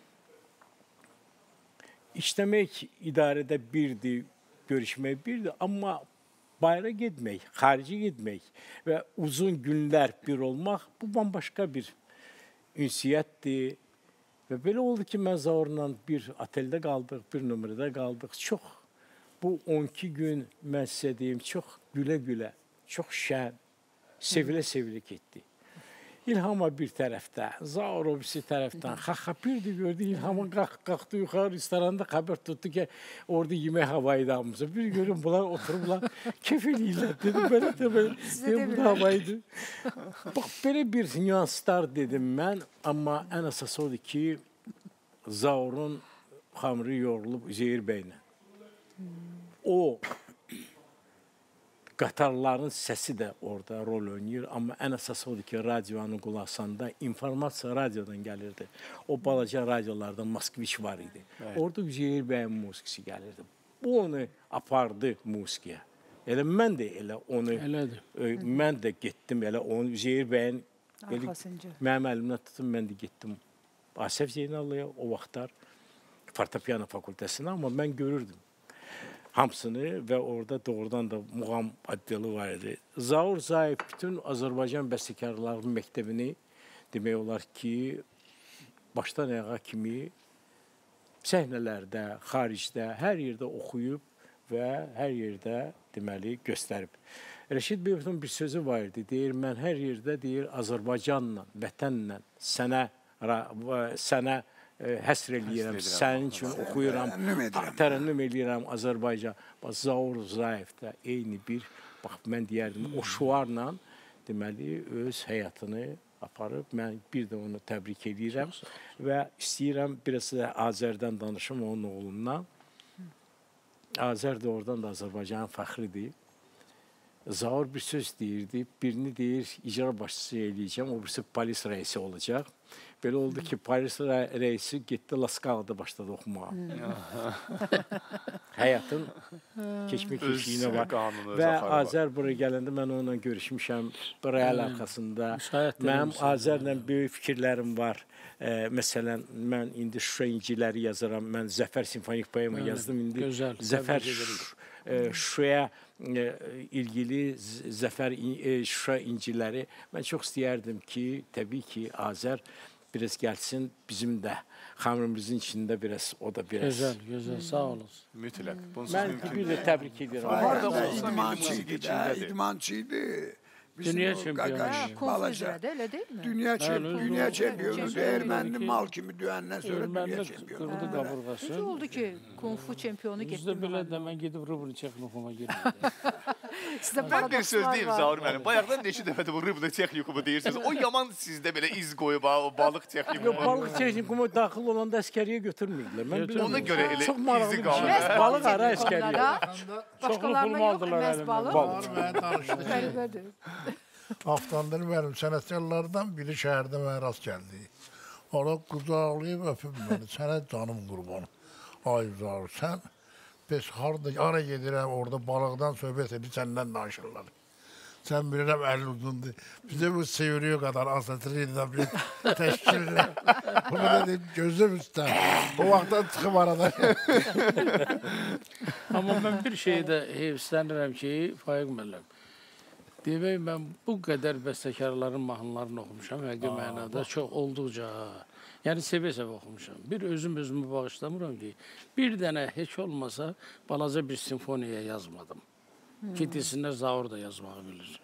İşləmək idarədə birdir, görüşmək birdir, amma bayra getmək, xarici getmək və uzun günlər bir olmaq, bu bambaşqa bir ünsiyyətdir. Və belə oldu ki, mən Zaurla bir oteldə qaldıq, bir nömrədə qaldıq. Çox, bu 12 gün mən sizə deyim, çox gülə-gülə, çox şən, sevilə-sevilə getdi. İlhama bir tərəfdə, Zaur o birisi tərəfdən, xaxapirdi gördü, İlhama qalxdı yuxarı restoranda xəbər tutdu ki, orada yemək havaydı hamısı. Bir görün, bunlar oturublar, kef eləyirlər, dedim, belə də belə, bu da havaydı. Bax, belə bir nüanslar dedim mən, amma ən əsası odur ki, Zaurun xamrı yorulub Üzeyir bəylə. O qatarların səsi də orada rol oynayır. Amma ən əsası odur ki, radionun qulaqsanda informasiya radiodan gəlirdi. O balaca radiolardan Moskviç var idi. Orada Üzeyir bəyin musiqisi gəlirdi. Bu onu apardı musiqiyə. Elə mən də elə onu, mən də getdim elə onu Üzeyir bəyin mənim əlimdən tutum, mən də getdim Asəf Zeynallıya o vaxtlar fortepiano fakültəsinə, amma mən görürdüm hamısını və orada doğrudan da muğam addeli var idi. Zaur Zayev bütün Azərbaycan bəstəkarlarının məktəbini demək olar ki, başdan ayağa kimi səhnələrdə, xaricdə, hər yerdə oxuyub və hər yerdə deməli göstərib. Rəşid Beyovun bir sözü var idi, deyir, mən hər yerdə deyir, Azərbaycanla, vətənlə, sənə həsr eləyirəm, sənin üçün oxuyuram, tərənnüm eləyirəm Azərbaycan. Zaur Zayev də eyni bir, bax, mən deyərdim, o şuarla deməli, öz həyatını aparıb, mən bir də onu təbrik edirəm və istəyirəm, biraz da Azərdən danışım onun oğlundan. Azər də oradan da Azərbaycanın fəxridir. Zaur bir söz deyirdi, birini deyir, icra başçısı eləyəcəm, o birisi polis rəisi olacaq. Belə oldu ki, polis rəisi getdi, Laskavada başladı oxumağa. Həyatın keçmə-keçiyinə var. Və Azər buraya gələndə mən onunla görüşmüşəm, Royal arxasında. Mənim Azərlə böyük fikirlərim var. Məsələn, mən indi Şuşa inciləri yazıram, mən Zəfər simfonik poema yazdım. İndi Zəfər Şuşaya ilgili Zəfər Şuşa inciləri. Mən çox istəyərdim ki, təbii ki, Azər biraz gəlsin, bizim də xəmrimizin içində biraz, o da biraz. Gözəl, gözəl, sağ olun. Mütləq. Mən bir də təbrik edirəm. İdmançıydı. Dünya çempionu. Balaca. Dünya çempionu. Erməni mal kimi döyəndən sonra dünya çempionu. Qırdı qaburğası. Necə oldu ki, Kung Fu çempionu getdi? Bizdə belə də mən gedib Rubin texnikuma girmədim. Mən bir söz deyim Zaur müəllim. Bayaqdan neçə dəfədir bu Rubin texnikumu deyirsiniz. O yaman sizdə belə iz qoyub o balıq texnikumu. Balıq texnikumu daxil olanda əskəriyə götürməyirlər. Ona görə elə çox maraqlı izi bir şey. qalır. Balıq ara əskəriyə. Başqalarına yox, məhz balıq. Avtandır mənim sənətkarlardan biri şəhərdə mənə rast gəldi. Ona qucaqlayıb öpüb məni. Sənə canım qurban. Ay Zaur, sən biz hara gedirəm, orada balıqdan söhbət edir, səndən danışırlar. Sən bilirəm, əlin uzundur. Bizə bu seyiriyor qədər asatırıyla bir təşkillə. Bunu da deyim, gözüm üstə. O vaxtdan çıxıb arada. Amma mən bir şeyi də heyfslənirəm ki, Faiq müəllim. Demək, mən bu qədər bəstəkarların mahnılarını oxumuşam, həqiqi mənada çox olduqca, yəni sevə-sevə oxumuşam. Bir özümü bağışlamıram ki, bir dənə heç olmasa balaca bir simfoniya yazmadım. Ki, desinlər, Zaur da yazmağı bilir.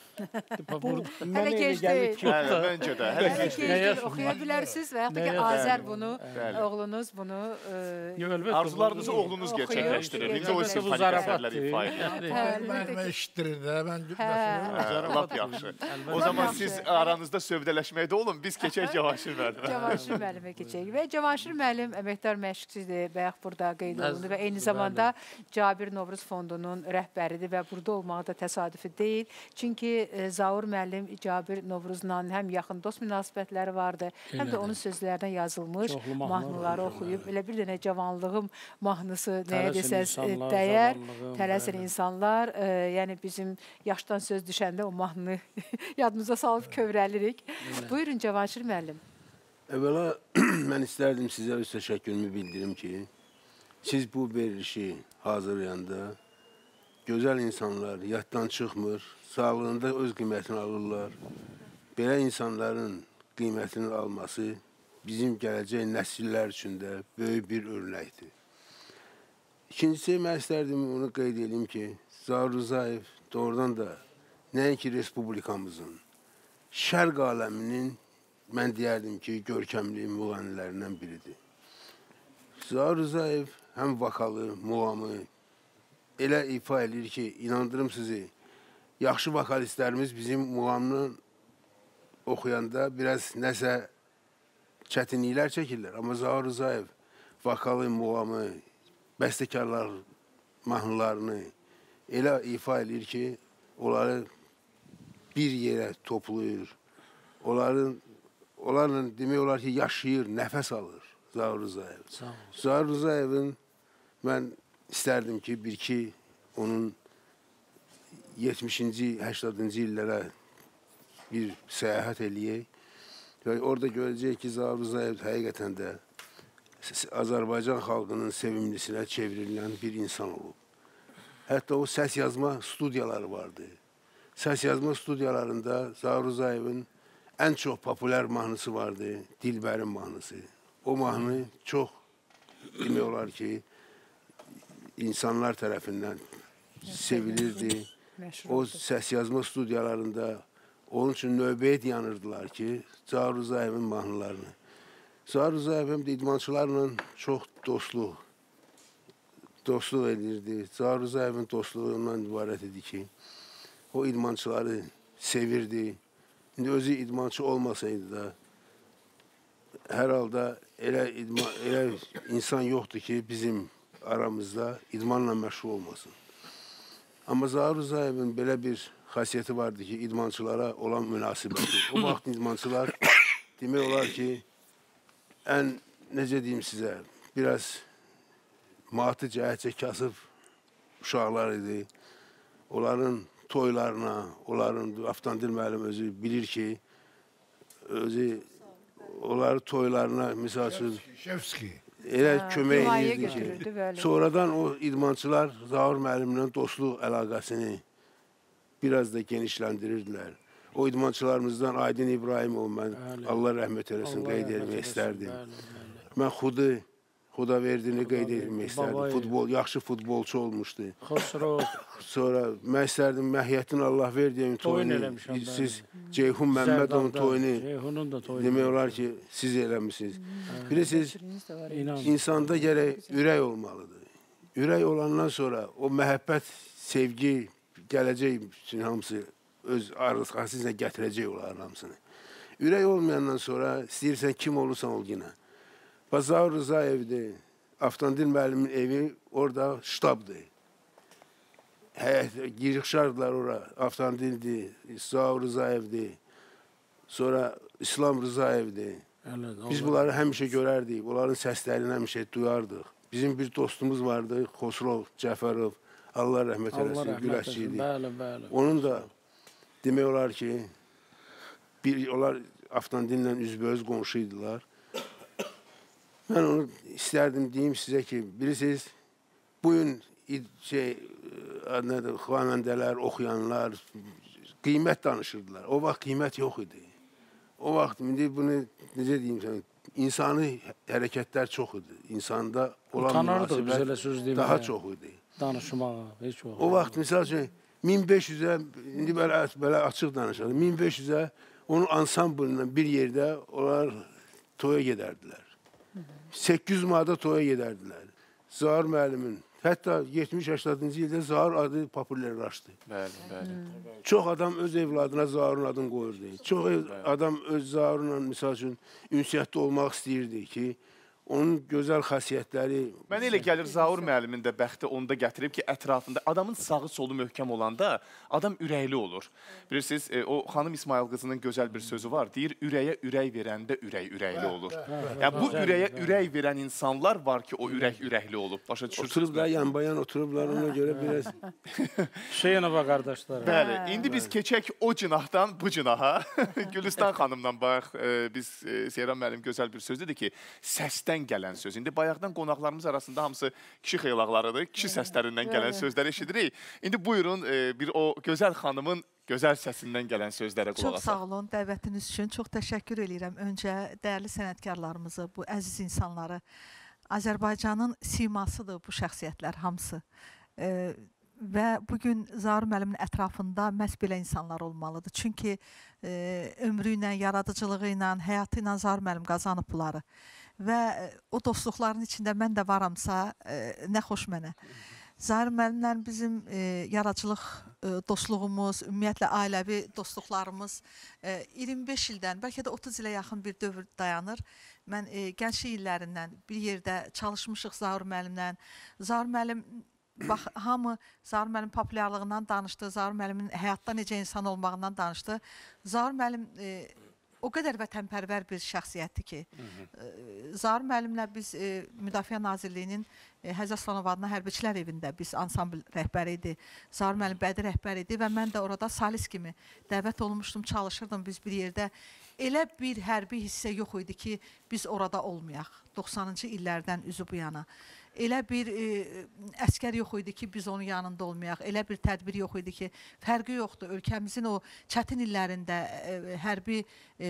Hələ gec deyil. Məncə də. Hələ gec deyil. Oxuya bilərsiniz və yaxud da ki, Azər bunu, oğlunuz bunu... Arzularınızı oğlunuz gerçəkləşdirir. İndi o simfonik əsərləri ifa edir. Mən eşitdirir də, mən gülməsin. Lap yaxşı. O zaman siz aranızda sövdələşməkdə olun, biz keçək Cavanşir müəllimə. Cavanşir müəllimə keçək. Və Cavanşir müəllim əməkdar məşqçidir, bayaq burada qeyd olundu və eyni zamanda Cabir Novruz Fondunun rəhbəridir və burada olmağı da təsadüfi deyil. Çünki Zaur müəllim Cabir Novruzla həm yaxın dost münasibətləri vardı, həm də onun sözlərindən yazılmış mahnıları oxuyub. Elə bir dənə cavanlığım mahnısı nəyə desəz dəyər, tələsin insanlar. Yəni bizim yaşdan söz düşəndə o mahnını yadımıza salıb kövrəlirik. Buyurun Cavanşir müəllim. Əvvəla mən istərdim sizə öz təşəkkürümü bildirim ki, siz bu verilişi hazırlayanda gözəl insanlar yaddan çıxmır, sağlığında öz qiymətini alırlar. Belə insanların qiymətini alması bizim gələcək nəsillər üçün də böyük bir örnəkdir. İkincisi, mən istərdim onu qeyd edeyim ki, Zaur Rzayev doğrudan da nəinki Respublikamızın, Şərq aləminin, mən deyərdim ki, görkəmli müğənnilərindən biridir. Zaur Rzayev həm vakalı, muğamı elə ifa edir ki, inandırım sizi, yaxşı vokalistlərimiz bizim muğamını oxuyanda biraz nəsə çətinliklər çəkirlər. Amma Zaur Rzayev vakalı, muğamı, bəstəkarlar mahnılarını elə ifa edir ki, onları bir yerə toplayır. Onlarla demək olar ki, yaşayır, nəfəs alır Zaur Rzayev. Zaur Rzayevin mən istərdim ki, bir-iki onun 70-ci, 80-cı illərə bir səyahət eləyək. Və orada görəcəyik ki, Zaur Rzayev həqiqətən də Azərbaycan xalqının sevimlisinə çevrilən bir insan olub. Hətta o səs yazma studiyaları vardı. Səs yazma studiyalarında Zaur Rzayevin ən çox popülər mahnısı vardı, Dilbərin mahnısı. O mahnı çox, demək olar ki, insanlar tərəfindən sevilirdi. O səs yazma studiyalarında onun üçün növbəyə dayanırdılar ki, Zaur Rzayevin mahnılarını. Zaur Rzayev həm də idmançılarla çox dostluq edirdi. Zaur Rzayevin dostluğundan ibarət idi ki, o idmançıları sevirdi. İndi özü idmançı olmasaydı da, hər halda elə insan yoxdur ki, bizim aramızda idmanla məşğul olmasın. Amma Zaur Rzayevin belə bir xasiyyəti vardı ki, idmançılara olan münasibəti. O vaxt idmançılar demək olar ki, necə deyim sizə, biraz matı cəhətcə kasıb uşaqlar idi. Onların toylarına, Avtandil müəllim özü bilir ki, onları toylarına, misal üçün, elə kömək edirdi ki, sonradan o idmançılar Zaur müəllimlə dostluq əlaqəsini biraz da genişləndirirdilər. O idmançılarımızdan Aydın İbrahimov, mən Allah rəhmət eləsin, qeyd etmək istərdim. Mən Xudaverdini qeyd etmək istərdim. Yaxşı futbolçu olmuşdu. Sonra mən istərdim Məhiyyətin Allahverdiyevin toyunu, siz Ceyhun Məmmədovun toyunu demək olar ki, siz eləmişsiniz. Bilirsiniz, insanda gərək ürək olmalıdır. Ürək olandan sonra o məhəbbət, sevgi, gələcək üçün hamısı öz arzusu gətirəcək onların hamısını. Ürək olmayandan sonra istəyirsən kim olursan ol yine. Zaur Rzayev'di, Avtandil müəllimin evi orada ştabdı. Yığışardılar oraya, Avtandil'di, Zaur Rzayev'di, sonra İslam Rzayev'di. Biz bunları həmişə görərdik, onların səslərini həmişə duyardıq. Bizim bir dostumuz vardı, Xosrov Cəfərov, Allah rəhmət eləsin, güləşçi idi. Onun da demək olar ki, onlar Avtandillə üzbəüz qonşuydular. Mən onu istərdim deyim sizə ki, bilirsiniz, bugün xanəndələr, oxuyanlar qiymət danışırdılar. O vaxt qiymət yox idi. O vaxt, indi bunu necə deyim sən, insani hərəkətlər çox idi. İnsanda olan münasibət daha çox idi. Danışmağa, heç vaxt. O vaxt, misal üçün, 1500'ə, indi belə açıq danışalım, 1500'ə onun ansamblından bir yerdə onlar toya gedərdilər. 800 manata toya gedərdilər. Zaur müəllimin, hətta 70-80-cı ildə Zaur adı popülərləşdi. Çox adam öz evladına Zaurun adını qoyurdu. Çox adam öz Zaurla, misal üçün, ünsiyyətdə olmaq istəyirdi ki, onun gözəl xasiyyətləri... Mənə elə gəlir, Zaur müəllimin də bəxti onda gətirib ki, ətrafında adamın sağı solu möhkəm olanda adam ürəkli olur. Bilirsiniz, o xanım İsmail qızının gözəl bir sözü var. Deyir, ürəyə ürək verəndə ürəkli olur. Yəni, bu ürəyə ürək verən insanlar var ki, o ürəkli olub. Başa düşürsünüz? Oturublar, yan-bayan oturublar, ona görə biraz... Hüseynova qardaşlar. Bəli, indi biz keçək o cinahdan bu cinaha. Gülüstan xanımdan bax, biz Seyran müəllim gözəl bir sözdür ki, səsdən gələn söz. İndi bayaqdan qonaqlarımız arasında hamısı kişi xeylaqlarıdır, kişi səslərindən gələn sözləri eşidirik. İndi buyurun bir o gözəl xanımın gözəl səsindən gələn sözlərə qulaq asaq. Çox sağ olun dəvətiniz üçün. Çox təşəkkür edirəm. Öncə dəyərli sənətkarlarımızı, bu əziz insanları. Azərbaycanın simasıdır bu şəxsiyyətlər hamısı. Və bugün Zaur müəllimin ətrafında məhz belə insanlar olmalıdır. Çünki ömrü ilə, yaradıcılığı ilə, həyatı ilə Zaur müəllim qazanıb bunları. Və o dostluqların içində mən də varamsa, nə xoş mənə. Zaur müəllimlə bizim yaradıcılıq dostluğumuz, ümumiyyətlə ailəvi dostluqlarımız 25 ildən, bəlkə də 30 ilə yaxın bir dövr dayanır. Mən gənclik illərindən bir yerdə çalışmışıq Zaur müəllimlə. Zaur müəllim bax, hamı Zaur müəllim populyarlığından danışdı, Zaur müəllimin həyatda necə insan olmağından danışdı. Zaur müəllim o qədər vətənpərvər bir şəxsiyyətdir ki, Zaur müəllimlə biz Müdafiə Nazirliyinin Həzrət Aslanov adına Hərbiçilər evində biz ansambl rəhbəri idi. Zaur müəllim bədi rəhbəri idi və mən də orada salis kimi dəvət olmuşdum, çalışırdım biz bir yerdə. Elə bir hərbi hissə yox idi ki, biz orada olmayaq. 90-cı illərdən üzü bu yana. Elə bir əskər yox idi ki, biz onun yanında olmayaq. Elə bir tədbir yox idi ki, fərqi yoxdur. Ölkəmizin o çətin illərində hərbi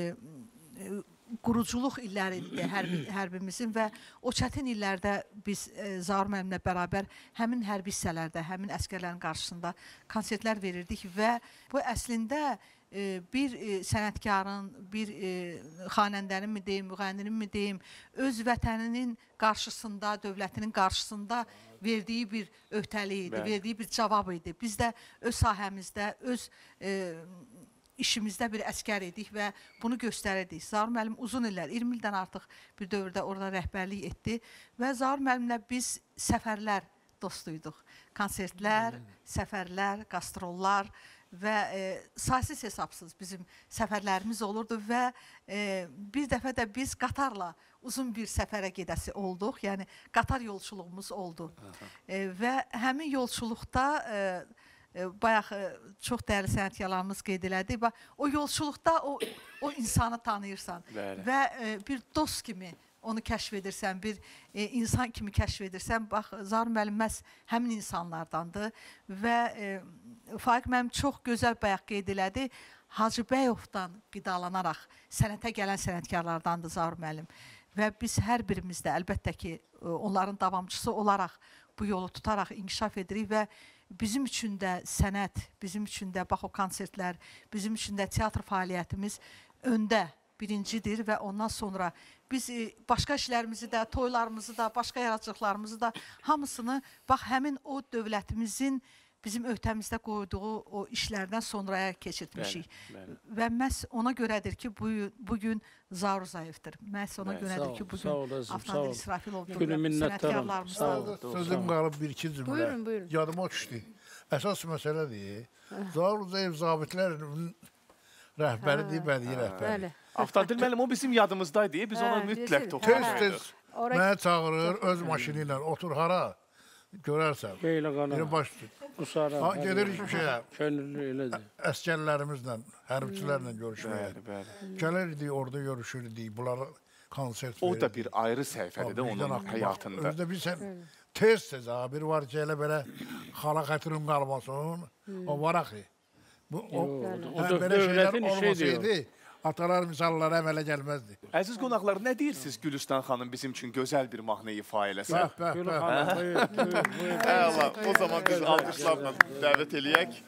quruculuq illəridir hərbimizin və o çətin illərdə biz Zaur müəllimlə bərabər həmin hərbi hissələrdə, həmin əskərlərin qarşısında konsertlər verirdik və bu əslində bir sənətkarın, bir xanəndənin mi deyim, müğənninin mi deyim, öz vətəninin qarşısında, dövlətinin qarşısında verdiyi bir öhdəlik idi, verdiyi bir cavab idi. Biz də öz sahəmizdə, öz işimizdə bir əskər idik və bunu göstərirdik. Zaur müəllim uzun illər, 20 ildən artıq bir dövrdə orada rəhbərlik etdi və Zaur müəllimlə biz səfərlər dostuyduq. Konsertlər, səfərlər, qastrollar və saysız hesabsız bizim səfərlərimiz olurdu və bir dəfə də biz qatarla uzun bir səfərə gedəsi olduq. Yəni, qatar yolçuluğumuz oldu. Və həmin yolçuluqda bayaq çox dəyərli sənətkarlarımız qeyd elədi. O yolçuluqda o insanı tanıyırsan və bir dost kimi onu kəşf edirsən, bir insan kimi kəşf edirsən. Bax, Zaur müəllim məhz həmin insanlardandır və Faiq müəllim çox gözəl bayaq qeyd elədi. Hacıbəyovdan qidalanaraq sənətə gələn sənətkarlardandır Zaur müəllim. Və biz hər birimiz də əlbəttə ki, onların davamçısı olaraq bu yolu tutaraq inkişaf edirik və bizim üçün də sənət, bizim üçün də bax o konsertlər, bizim üçün də teatr fəaliyyətimiz öndə, birincidir və ondan sonra biz başqa işlərimizi də, toylarımızı da, başqa yaradıcılıqlarımızı da hamısını bax həmin o dövlətimizin bizim öhdəmizdə qoyduğu o işlərdən sonraya keçirtmişik. Və məhz ona görədir ki, bugün Zaur zayıfdır. Məhz ona görədir ki, bugün Afnadir İsrafilovdur, sənətkarlarımızdır. Sözüm qalıb bir-iki cümlə. Yadıma düşdü. Əsas məsələdir. Zaur zayıf zabitlərin rəhbəridir, bədii rəhbəri. Afnadir müəllim, o bizim yadımızdaydı. Biz ona mütləq toxunmalıyıq. Tez-tez mənə çağırır, öz maşını ilə otur hara. Görərsən. Biri baş tut. Gedirik şeyə, əskərlərimizlə, hərbçilərlə görüşməyə. Gəlirdik, orada görüşürdük, bunlara konsert verirdik. O da bir ayrı səhifəlidir onun həyatında. Özdə bilsən, tez-tez bir var ki, elə belə xala xətrin qalmasın, o var axı. Belə şeylər olmasaydı, atalar misallara əmələ gəlməzdi. Əziz qonaqlar, nə deyirsiniz Gülüstan xanım bizim üçün gözəl bir mahnı ifa eləsə? O zaman biz alqışlarla dəvət eləyək.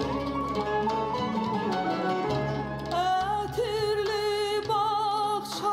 Ətirli bağça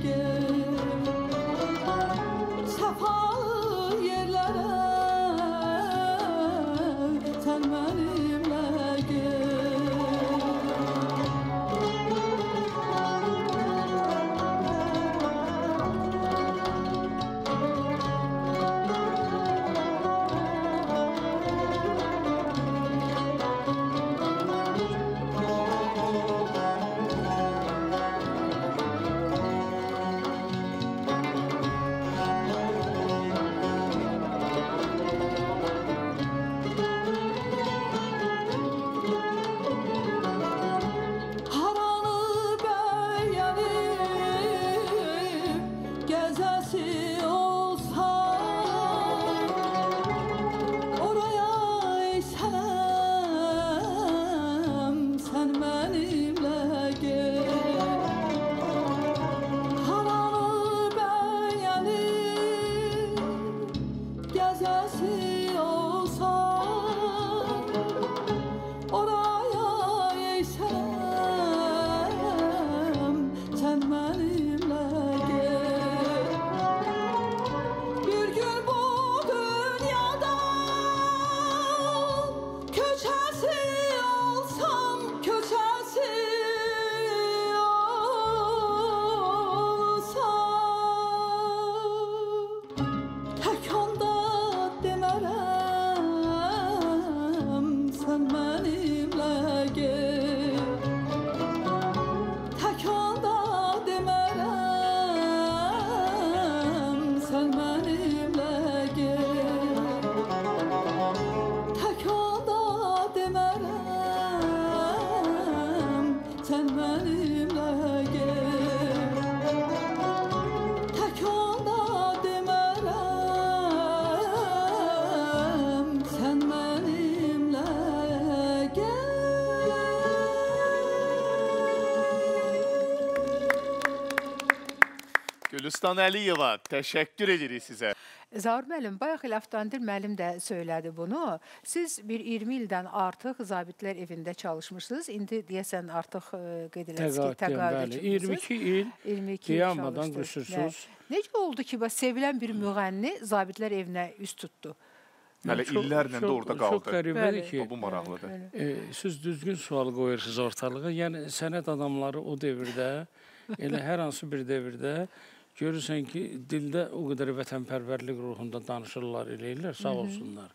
Gülüstan Əliyeva, təşəkkür edirik sizə. Zaur müəllim, bayaq Əftandir müəllim də söylədi bunu. Siz bir 20 ildən artıq zabitlər evində çalışmışsınız. İndi deyəsən artıq qeyd edərsiniz ki, təqaüdə çıxmışsınız. 22 il dayanmadan qüsursuz. Necə oldu ki, sevilən bir müğənni zabitlər evinə üst tutdu? Hələ illərlə də orada qaldı. Çox qəribədir ki, bu maraqlıdır. Siz düzgün sual qoyursunuz ortalığa. Yəni, sənət adamları o devirdə, elə hər hansı bir devirdə görürsən ki, dildə o qədər vətənpərvərlik ruhunda danışırlar, eləyirlər, sağ olsunlar.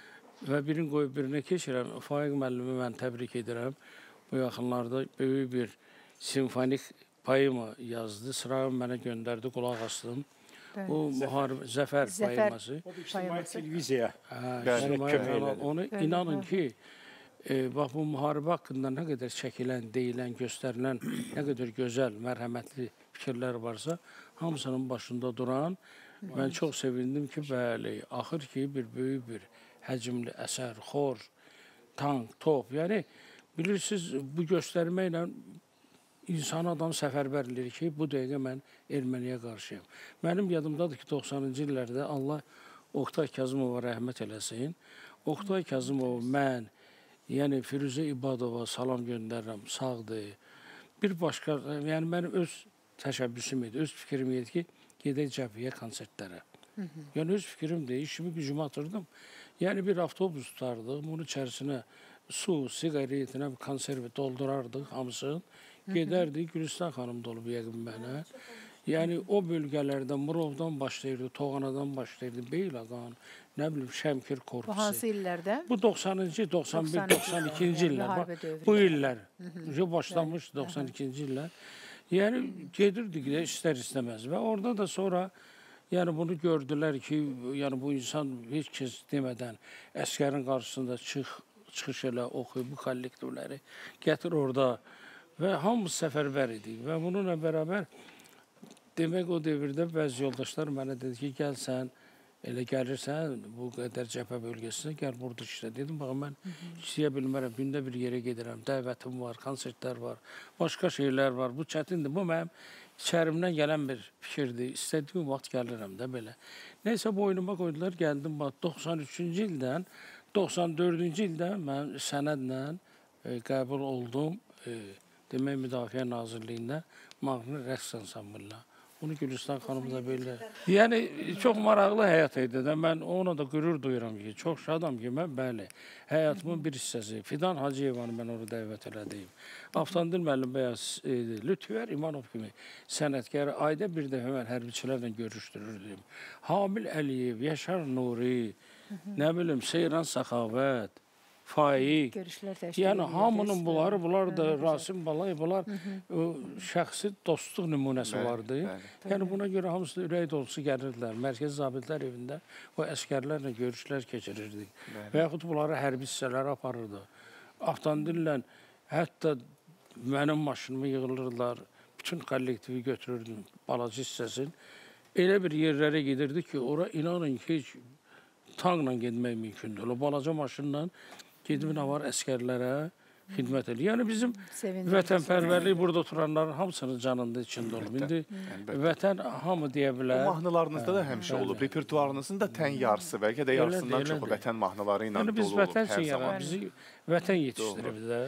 Və birini qoyub birinə keçirəm. Faiq müəllimi mən təbrik edirəm. Bu yaxınlarda böyük bir simfonik poema yazdı. Sırayım mənə göndərdi, qulaq astım. O Zəfər poeması. O da İctimai televiziyaya. Onu inanın ki, bax bu müharibə haqqında nə qədər çəkilən, deyilən, göstərilən, nə qədər gözəl, mərhəmətli fikirlər varsa, hamısının başında duran, mən çox sevindim ki, bəli, axır ki, bir böyük bir həcmli əsər, xor, tank, top, yəni bilirsiniz, bu göstərməklə insan adam səfərbər edilir ki, bu dəqiqə mən erməniyə qarşıyam. Mənim yadımdadır ki, 90-cı illərdə Allah Oqtay Kazımova rəhmət eləsin. Oqtay Kazımov, mən, yəni Firuzə İbadova salam göndərirəm, sağdır. Bir başqa, yəni mənim öz təşəbbüsüm idi, öz fikrim idi ki, gedək cəbhəyə konsertlərə. Yəni öz fikrimdir, işimi gücümü atırdım. Yəni bir avtobus tutardıq, bunun içərisinə su, siqaretinə, konservi doldurardıq hamısını. Gedərdik, Gülüstan xanım da olub yəqin mənə. Yəni o bölgələrdə Murovdan başlayırdı, Toğanadan başlayırdı, Beyləqan, nə bilim Şəmkir korpusu. Bu hansı illərdə? Bu 90-cı, 91, 92-ci illər. Bu illər. Başlamışdı 92-ci illər. Yəni gedirdik də istər-istəməz və orada da sonra yəni bunu gördülər ki, yəni bu insan heç kəs demədən əskərin qarşısında çıxış elə oxuyub bu kollektivləri gətir orada və hamımız səfərbər idik və bununla bərabər demək o devirdə bəzi yoldaşlar mənə dedi ki, gəl sən elə gəlirsən bu qədər cəbhə bölgəsinə, gəl burada işlə. Dedim, bax, mən işləyə bilmərəm, gündə bir yerə gedirəm, dəvətim var, konsertlər var, başqa şeylər var, bu çətindir. Bu mənim içərimdən gələn bir fikirdir, istədiyim vaxt gəlirəm də belə. Neysə, boynuma qoydular, gəldim, bax, 93-cü ildən, 94-cü ildə mən sənədlə qəbul oldum, demək, Müdafiə Nazirliyində mahnı rəqs ansamblinə Bunu Gülüstan xanım da belə. Yəni çox maraqlı həyat idi də. Mən ona da qürur duyuram ki, çox şadam ki, mən bəli, həyatımın bir hissəsi. Fidan Hacıyevanı mən orada dəvət elədim. Avtandil müəllim bəyaz Lütfüər İmanov kimi sənətkarı ayda bir dəfə mən hərbiçilərlə görüşdürürdüm. Hamil Əliyev, Yaşar Nuri, nə bilim, Seyran Səxavət, Faiq. Yəni hamının bunlar da Rasim Balay, bunlar şəxsi dostluq nümunəsi vardı. Yəni buna görə hamısı da ürək dolusu gəlirdilər. Mərkəzi zabitlər evində o əskərlərlə görüşlər keçirirdik. Və yaxud bunları hərbi hissələrə aparırdı. Avtandillə hətta mənim maşınımı yığılırdılar. Bütün kollektivi götürürdüm, balaca hissəsin. Elə bir yerlərə gedirdi ki, ora inanın ki, tankla getmək mümkündür. O balaca maşınla gedib nə var əskərlərə xidmət edir. Yəni bizim vətənpərvərlik burada oturanların hamısının canında içində olub. İndi vətən hamı deyə bilər. O mahnılarınızda da həmişə olub. Repertuarınızın da tən yarısı, bəlkə də yarısından çoxu vətən mahnıları ilə dolu olub. Biz vətən üçün yarar, bizi vətən yetişdirib də.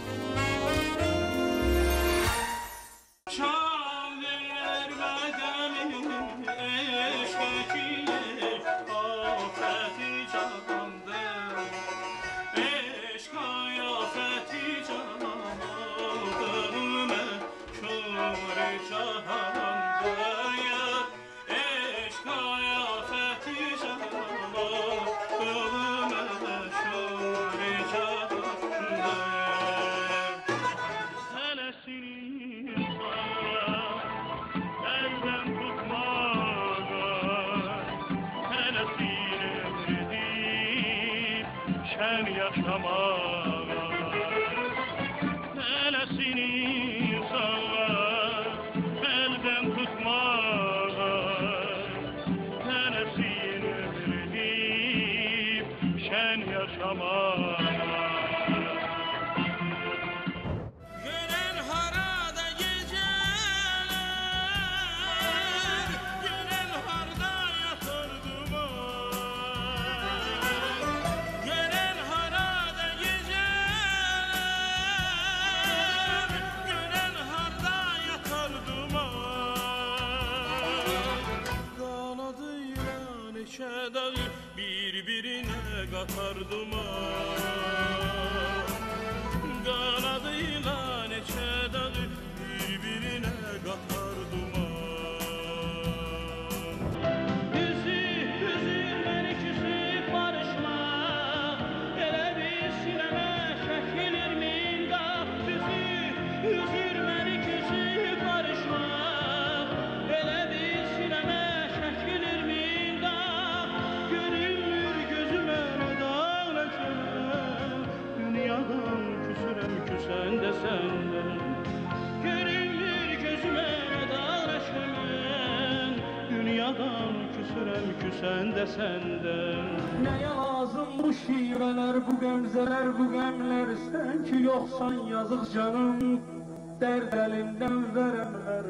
Nəyə lazım bu şivələr, bu qəmzələr, bu qəmlər? Sən ki yoxsan yazıq canım, dərd əlindən verəmlər.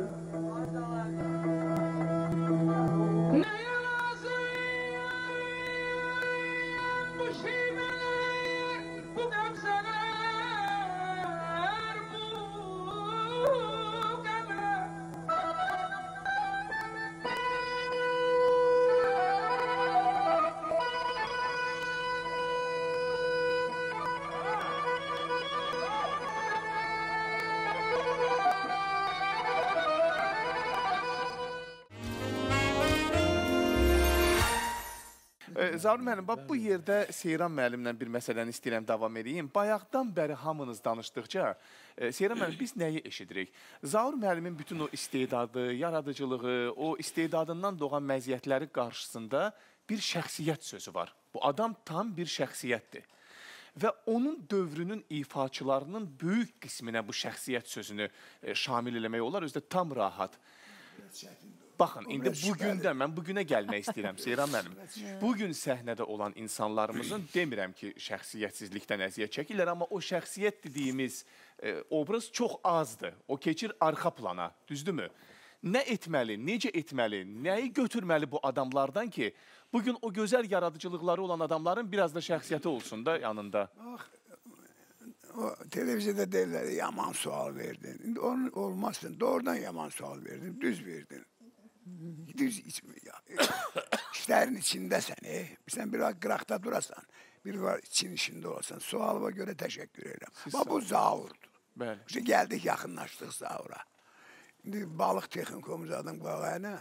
Nəyə lazım bu şivələr, bu qəmzələr, bu qəmlər? Zaur müəllim, bu yerdə Seyran müəllimlə bir məsələni istəyirəm davam edeyim. Bayaqdan bəri hamınız danışdıqca, Seyran müəllim, biz nəyi eşidirik? Zaur müəllimin bütün o istedadı, yaradıcılığı, o istedadından doğan məziyyətləri qarşısında bir şəxsiyyət sözü var. Bu adam tam bir şəxsiyyətdir. Və onun dövrünün ifaçılarının böyük qisminə bu şəxsiyyət sözünü şamil eləmək olar, özdə tam rahat. Baxın, indi bugün də, mən bugünə gəlmək istəyirəm, Seyran müəllim. Bugün səhnədə olan insanlarımızın, demirəm ki, şəxsiyyətsizlikdən əziyyət çəkirlər, amma o şəxsiyyət dediyimiz obraz çox azdır. O keçir arxa plana, düzdürmü? Nə etməli, necə etməli, nəyi götürməli bu adamlardan ki, bugün o gözəl yaradıcılıqları olan adamların biraz da şəxsiyyəti olsun da yanında? O televiziyada deyirlər, yaman sual verdin. İndi onun olmazsın, doğrudan yaman sual verdin, düz verdin. Düz işlerin içindesən. Sen biraz qıraqda durasan, bir var için içinde olasan. Sualıma göre teşekkür ederim. Bu Zaur'dur. Bəli. İşte geldik, yakınlaştık Zaur'a. Şimdi balık texnikumuz adım qağayana.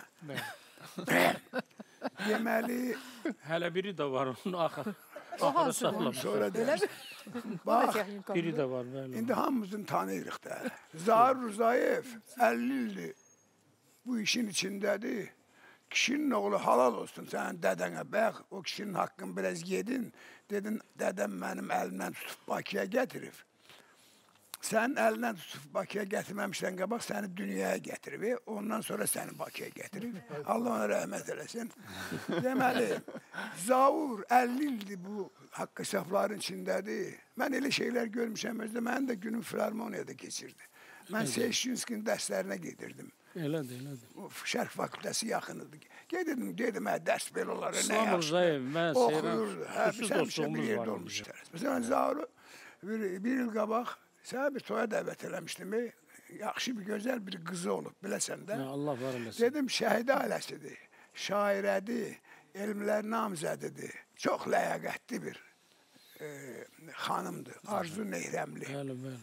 Deməli, Hələ biri də var onun axırı hansı saxlamış. sonra Öyle deyəm. mi? Bak, Biri də var, bəli. indi hamımızın tanıyırıq da. Zaur Rızayev 50 ildir bu işin içindedir. Kişinin oğlu halal olsun senin dedene. Bak o kişinin hakkını biraz yedin. Dedin dedem benim elimden tutup Bakı'ya getirip. Sen elinden tutup Bakı'ya getirmemişsen kabak seni dünyaya getirip. Ondan sonra seni Bakı'ya getirip. Allah ona rahmet eylesin. Demeli Zaur 50 ildir bu hakkı safların içindedir. Ben öyle şeyler görmüşəm özde. Ben de günüm Filarmoniyada geçirdi. Ben Seyşinski'nin derslerine getirdim. Elədir, elədir. O Şərq fakültəsi yaxınıdır. Gedirdim, dərs belə olar, nə İslam yaxşı. Rzayev, mən Oxuyurdu. Seyran, xüsusi Biz həmişə bir dostluğumuz yerdə var. olmuşdur. Məsələn, Zauru bir il qabaq sənə bir toya dəvət eləmişdim. Yaxşı bir, gözəl bir qızı olub, biləsən də. Allah var eləsin. Dedim, şəhid ailəsidir, şairədir, elmlər namzədidir. Çox ləyaqətli bir xanımdır, Arzu Nehrəmli. Bəli, bəli.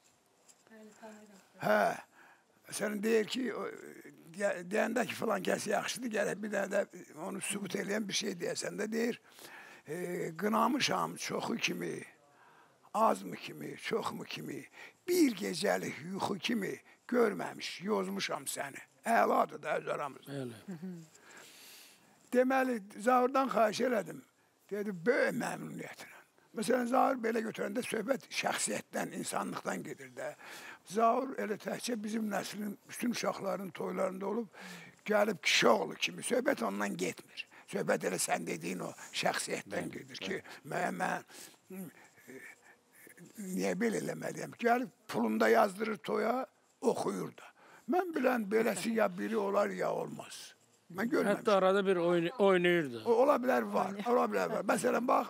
Hə. Sen deyir ki, deyəndə ki falan kəs yaxşıdır, gələk bir dənə də onu sübut eləyən bir şey deyəsən də deyir, qınamışam çoxu kimi, az mı kimi, çox mu kimi, bir gecəlik yuxu kimi görməmiş, yozmuşam səni. Əladır da öz aramızda. Bəli. Deməli, Zaurdan xahiş elədim. Dedi, böyük məmnuniyyətlə. Məsələn, Zaur belə götürəndə söhbət şəxsiyyətdən, insanlıqdan gedir də. Zaur elə təhcə bizim nəslin bütün uşaqların toylarında olub, gəlib kişi oğlu kimi. Söhbət ondan getmir. Söhbət elə sən dediyin o şəxsiyyətdən gedir ki, mən niyə belə eləməliyəm? Gəlib pulunda yazdırır toya, oxuyur da. Mən bilən beləsi ya biri olar ya olmaz. Mən görməmişim. Hətta arada bir oynayırdı. Ola bilər var, ola bilər var. Məsələn, bax,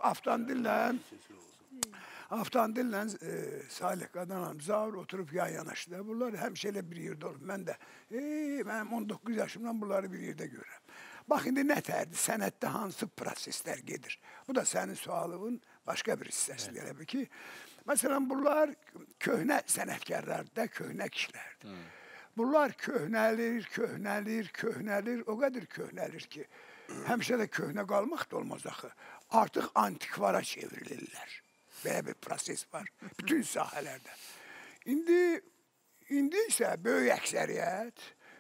Aftandillə Salih Qadanam, Zaur oturub yan yanaşdı. Bunlar həmişə elə bir yerdə olub. Mən də, mənim 19 yaşımdan bunları bir yerdə görürəm. Bax, indi nə tərdir? Sənətdə hansı proseslər gedir? Bu da sənin sualının başqa bir hissəsidir. Elə bir ki, məsələn, bunlar köhnə sənətkarlardır, köhnə kişilərdir. Bunlar köhnəlir, o qədər köhnəlir ki, həmişə də köhnə qalmaq da olmaz axı. Artıq antikvara çevrilirlər. Belə bir proses var bütün sahələrdə. İndi isə böyük əksəriyyət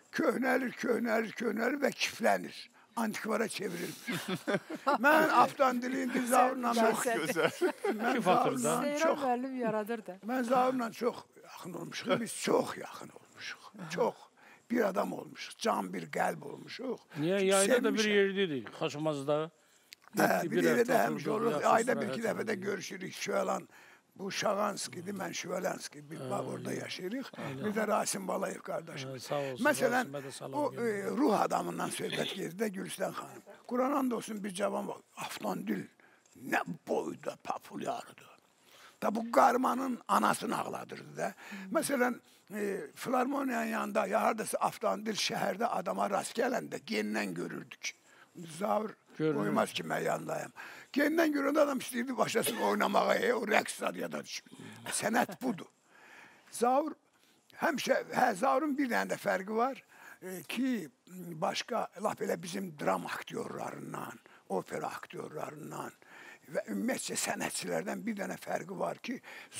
köhnəlir və kiflənir. Antikvara çevrilmir. Mən Aftandili indi Zaurla Çox gözəl. Seyran müəllim yaradır da. Mən Zaurla çox yaxın olmuşuq. Biz çox yaxın olmuşuq. Çox. Bir adam olmuşuq. Can bir qəlb olmuşuq. Niyə? Yayda da bir yerdedik. Xaçmazda. Bir yerdə də həmişə oluruq. Ayda bir iki dəfə də görüşürük. Şölan, bu Şaganskidir, mən Şölanski. Biz orada yaşayırıq. Bir də Rasim Balayev qardaşımız. Məsələn, o ruh adamından söhbət gedir də Gülüstan xanım. Quran and olsun bir cavan var. Aftandil nə boyda populyarıdır. Da bu qarmanın anasını ağladırdı da. Məsələn, Filarmoniyanın yanında ya hardasa Aftandil şəhərdə adama rast gələndə gendən görürdük. Zaur oymaz ki mən yandayım. Gendən görəndə adam istəyirdi başlasın oynamağa, o rəqs ya da sənət budur. Zaur həmişə, Zaurun bir dənə də fərqi var ki, başqa laf elə bizim dram aktyorlarından, opera aktyorlarından və ümumiyyətcə sənətçilərdən bir dənə fərqi var ki,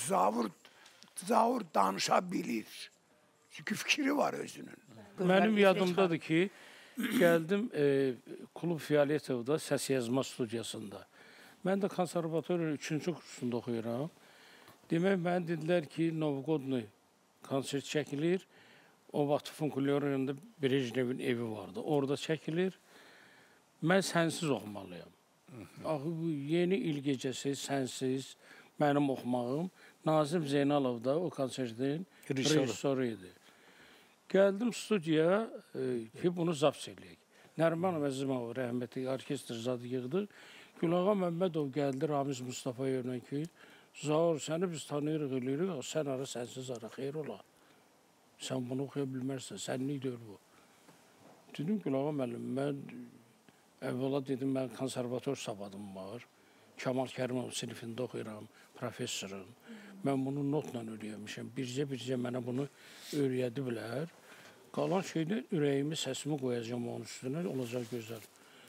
Zaur danışa bilir. Çünki fikri var özünün. Mənim yadımdadır ki, gəldim Klub Fiyaletevdə səs yazma studiyasında. Mən də konservatoriyanın 3-cü kursunda oxuyuram. Demək, mənə dedilər ki, Novgodnoy konsert çəkilir. O vaxt Funkulyoriyanda Brejnevin evi vardı. Orada çəkilir. Mən sənsiz oxumalıyam. Axı, bu yeni il gecəsi, sənsiz, mənim oxumağım. Nazim Zeynalov da o konsertin rejissoru idi. Gəldim studiyaya ki, bunu zaps eləyək. Nərman Əzimov rəhmətli orkestr zadı yığdı. Gülağa Məmmədov gəldi Ramiz Mustafayevlə ki, Zaur, səni biz tanıyırıq, eləyirik, sən ara sənsiz ara, xeyr ola. Sən bunu oxuya bilmərsən, sənlik deyil bu. Dedim ki, Gülağa müəllim, mən əvvəla dedim, mən konservator savadım var. Kamal Kərimov sinifində oxuyuram, professorum. Mən bunu notla öyrənmişəm. Bircə mənə bunu öyrədi bilər. Qalan şeydə ürəyimi, səsimi qoyacağım onun üstünə, olacaq gözəl.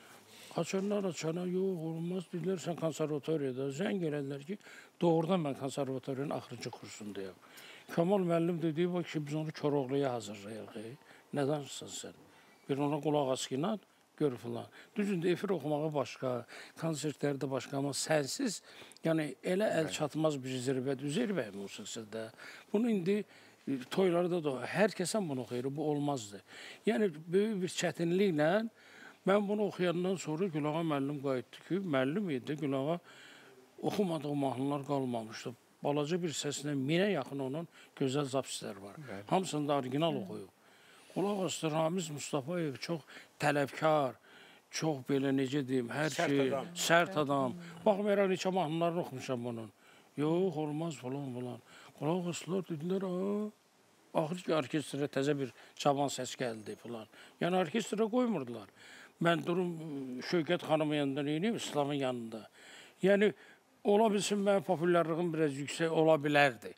Açanlar, yox, olmaz, dedilər, sən konservatoriyada. Zəng elədilər ki, doğrudan mən konservatoriyanın axırıncı kursundayım. Kamal müəllim dediyi var ki, biz onu Koroğluya hazırlayaq. Nə danışsan sən? Bir ona qulaq asqıyla gör filan. Düzündə efir oxumağı başqa, konsertlərdə başqa, amma sənsiz, yəni elə əl çatmaz bir zirvədir. Zirvə musiqisində. Bunu indi toylarda da hər kəsən bunu oxuyur, bu olmazdı. Yəni böyük bir çətinliklə mən bunu oxuyandan sonra Gülağa müəllim qayıtdı ki, müəllim idi, Gülağa oxumadığı mahnılar qalmamışdı. Balaca bir səsinə 1000-ə yaxın onun gözəl zapislər var. Hamısını da orijinal oxuyub. Qulaq asdı, Ramiz Mustafayev çox tələbkar, çox belə necə deyim, hər şey, sərt adam. Baxmayaraq, neçə mahnılarını oxumuşam bunun. Yox, olmaz falan. Qulaq asdılar, dedilər, axır ki, orkestrə təzə bir cavan səs gəldi falan. Yəni, orkestrə qoymurdular. Mən durum Şövkət xanımın yanında neyiniyim, İslamın yanında. Yəni, ola bilsin, mənim populyarlığım biraz yüksək ola bilərdi.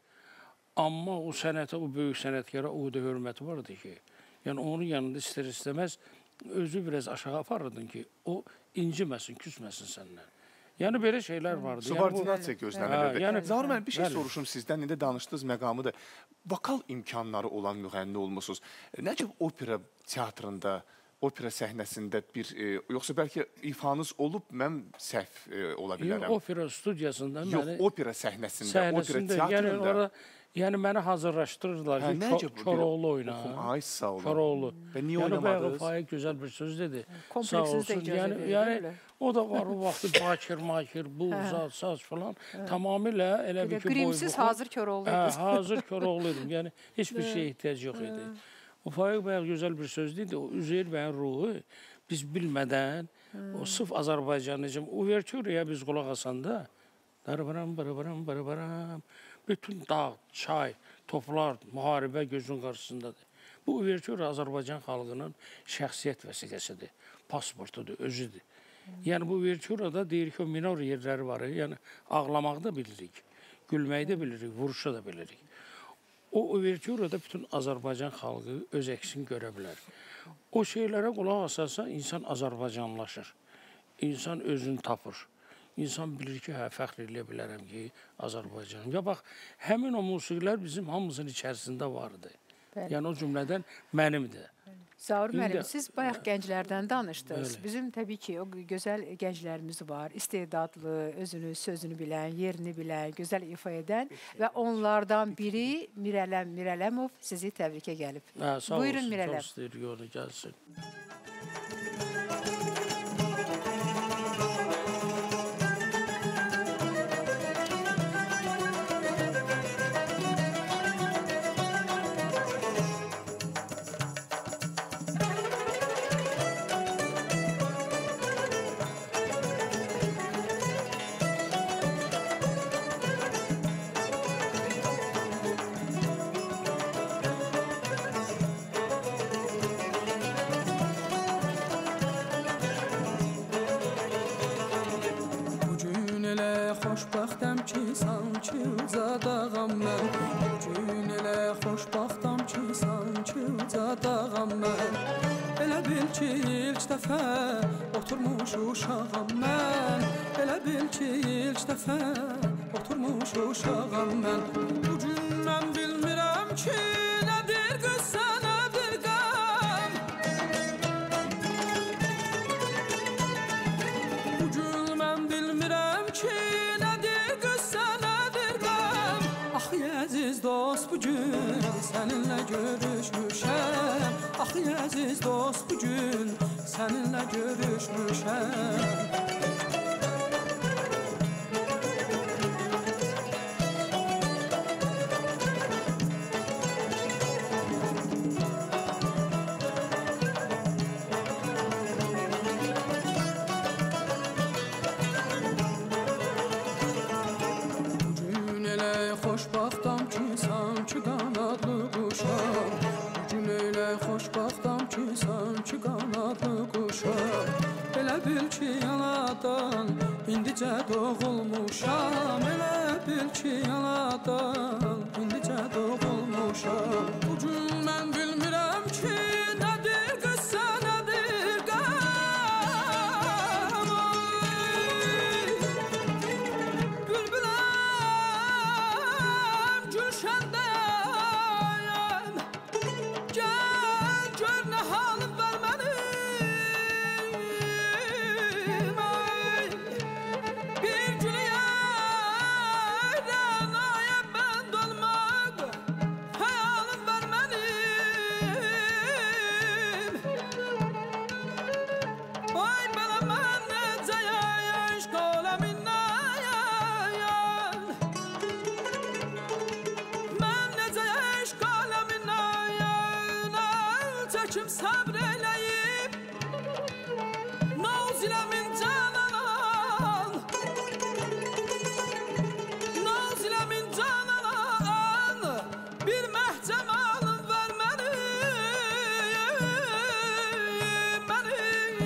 Amma o sənətə, o böyük sənətkara o da hörməti vardı ki, yəni onun yanında istər-istəməz özü biraz aşağı aparırdın ki, o inciməsin, küsməsin səndən. Yəni belə şeylər vardı. Subordinasiya gözlənilirdi. Zaur müəllim, bir şey soruşum sizdən, indi danışdığınız məqamıdır. Vokal imkanları olan müğənni olmusunuz. Necə opera teatrında, opera səhnəsində bir, yoxsa bəlkə ifanız olub, mən səhv ola bilərəm? Yox, opera studiyasında. Yox, opera səhnəsində, opera teatrında. Yəni, məni hazırlaşdırırlar ki, Koroğlu oyna. Ay, sağ olun. Koroğlu. Və niyə oynamadınız? Yəni, Faiq gözəl bir söz dedi. Kompleksiniz də icazə verir. Yəni, o da var o vaxtı bakir, bu, saz falan. Tamamilə elə bir ki, Grimsiz hazır Koroğlu idi. Hazır Koroğlu idim. Yəni, heç bir şeyə ehtiyac yox idi. O Faiq bəyə gözəl bir söz dedi. O Üzeyir bəyin ruhu biz bilmədən, o sırf Azərbaycanlıcım, uvertürəyə biz qulaq asanda, barbaram, bütün dağ, çay, toplar, müharibə gözün qarşısındadır. Bu uvertür Azərbaycan xalqının şəxsiyyət vəsiqəsidir, pasportudur, özüdür. Yəni bu uvertürada deyir ki, o minor yerləri var, yəni ağlamaq da bilirik, gülməyi də bilirik, vuruşa da bilirik. O uvertürada bütün Azərbaycan xalqı öz əksini görə bilər. O şeylərə qulaq asarsa insan Azərbaycanlaşır, insan özünü tapır. İnsan bilir ki, fəxr eləyə bilərəm ki, Azərbaycanım. Ya bax, həmin o musiqilər bizim hamımızın içərisində vardı. Yəni o cümlədən mənimdir. Zaur müəllim, siz bayaq gənclərdən danışdınız. Bizim təbii ki, o gözəl gənclərimiz var. İstedadlı, özünü, sözünü bilən, yerini bilən, gözəl ifa edən və onlardan biri Mirələmov sizi təbrikə gəlib. Buyurun Mirələm. Sağ olsun, çox istəyir, yolu gəlsin. Xoşbəxtəm ki, sanki uca dağam mən. Bugün elə xoşbəxtəm ki, sanki uca dağam mən. Elə bil ki, ilk dəfə oturmuş uşağam mən. Elə bil ki, ilk dəfə oturmuş uşağam mən. Bugün mən bilmirəm ki, nədir qıssa, nədir qəm. Bugün mən bilmirəm ki, əziz dost, bugün səninlə görüşmüşəm. Axı əziz dost, bugün səninlə görüşmüşəm. Xoşbəxtəm ki, sanki qanadlı quşam. Bugün elə xoşbəxtəm ki, sanki qanadlı anadan indicə doğulmuşam, elə bil ki anadan indicə doğulmuşam. Bugün mən bilmirəm ki nədir qıssa, nədir qəm. Bülbüləm gülşəndəyəm, gəl gör nə halım var mənim. Bir gülüyərdən ayəm bənd olmaq, xəyalım var mənim. Ay belə mən necə yayış qələminəyəm, mən necə yayış qələminəyəm, çəkim səbr eləyib, Naziləmin cananan, Naziləmin cananan, bir məhcəmalım var mənim, mənim,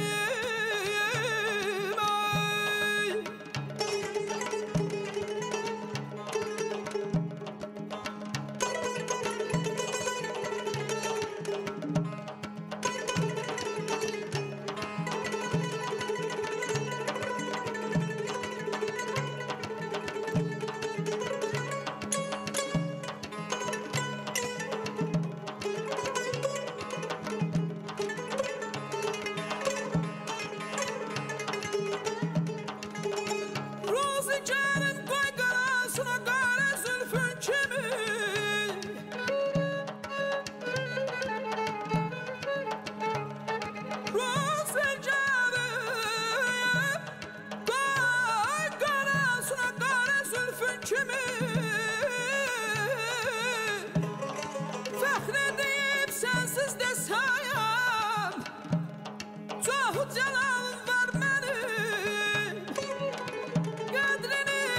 ay. Ruzigarın qoy qarasına qara zülfün kimi, Ruzigarın qoy qarasına qara zülfün kimi, fəxr edib sənsiz desəyəm, çoxu cəlalım var mənim. Qədrini,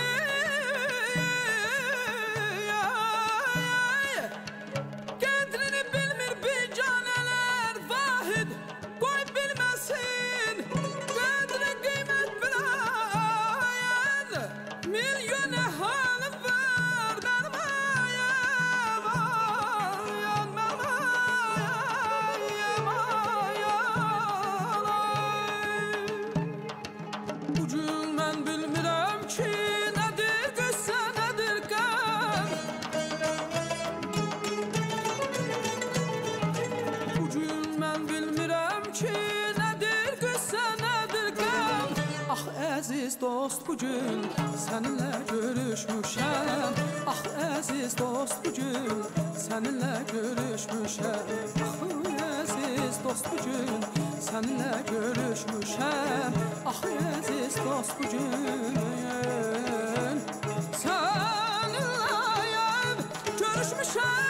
qədrini bilmir biganələr, vahid qoy bilməsin. Qədri qiymət biləyən, milyon əhalım var mənim ayəm, ayəm, mənim ayəm, ayəm, ay. Bugün mən bilmirəm ki nədir qıssa, nədir qəm. Bugün mən bilmirəm ki nədir qıssa, nədir qəm. Ax əziz dost, bugün səninlə görüşmüşəm. Ax əziz dost, bugün səninlə görüşmüşəm. Ax əziz dost, bugün səninlə görüşmüşəm. Ax əziz dost, bugün səninləyəm görüşmüşəm.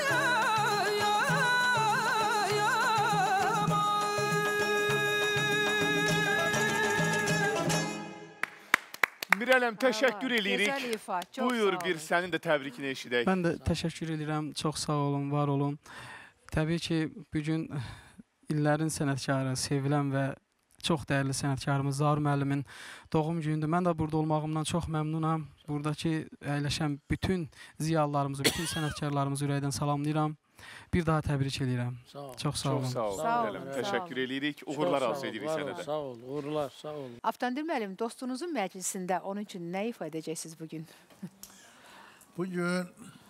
Mirələm, təşəkkür eləyirik. Gözəl ifa, çox Buyur sağ bir olun. sənin də təbrikini eşidək. Mən də təşəkkür edirəm. Çox sağ olun, var olun. Təbii ki, bugün illərin sənətkarı, sevilən və çox dəyərli sənətkarımız Zaur müəllimin doğum günüdür. Mən də burada olmağımdan çox məmnunam. Buradakı əyləşən bütün ziyalılarımızı, bütün sənətkarlarımızı ürəkdən salamlayıram. Bir daha təbrik edirəm. Sağ ol. Çox sağ olun. Çox sağ ol. Sağ olun, Mirələm, sağ təşəkkür olun. eləyirik. Uğurlar Çox arzu sağ ol, edirik var sənə ol, də. Sağ ol, uğurlar, sağ ol. Avtandir müəllim, dostunuzun məclisində onun üçün nə ifa edəcəksiniz bugün? Bugün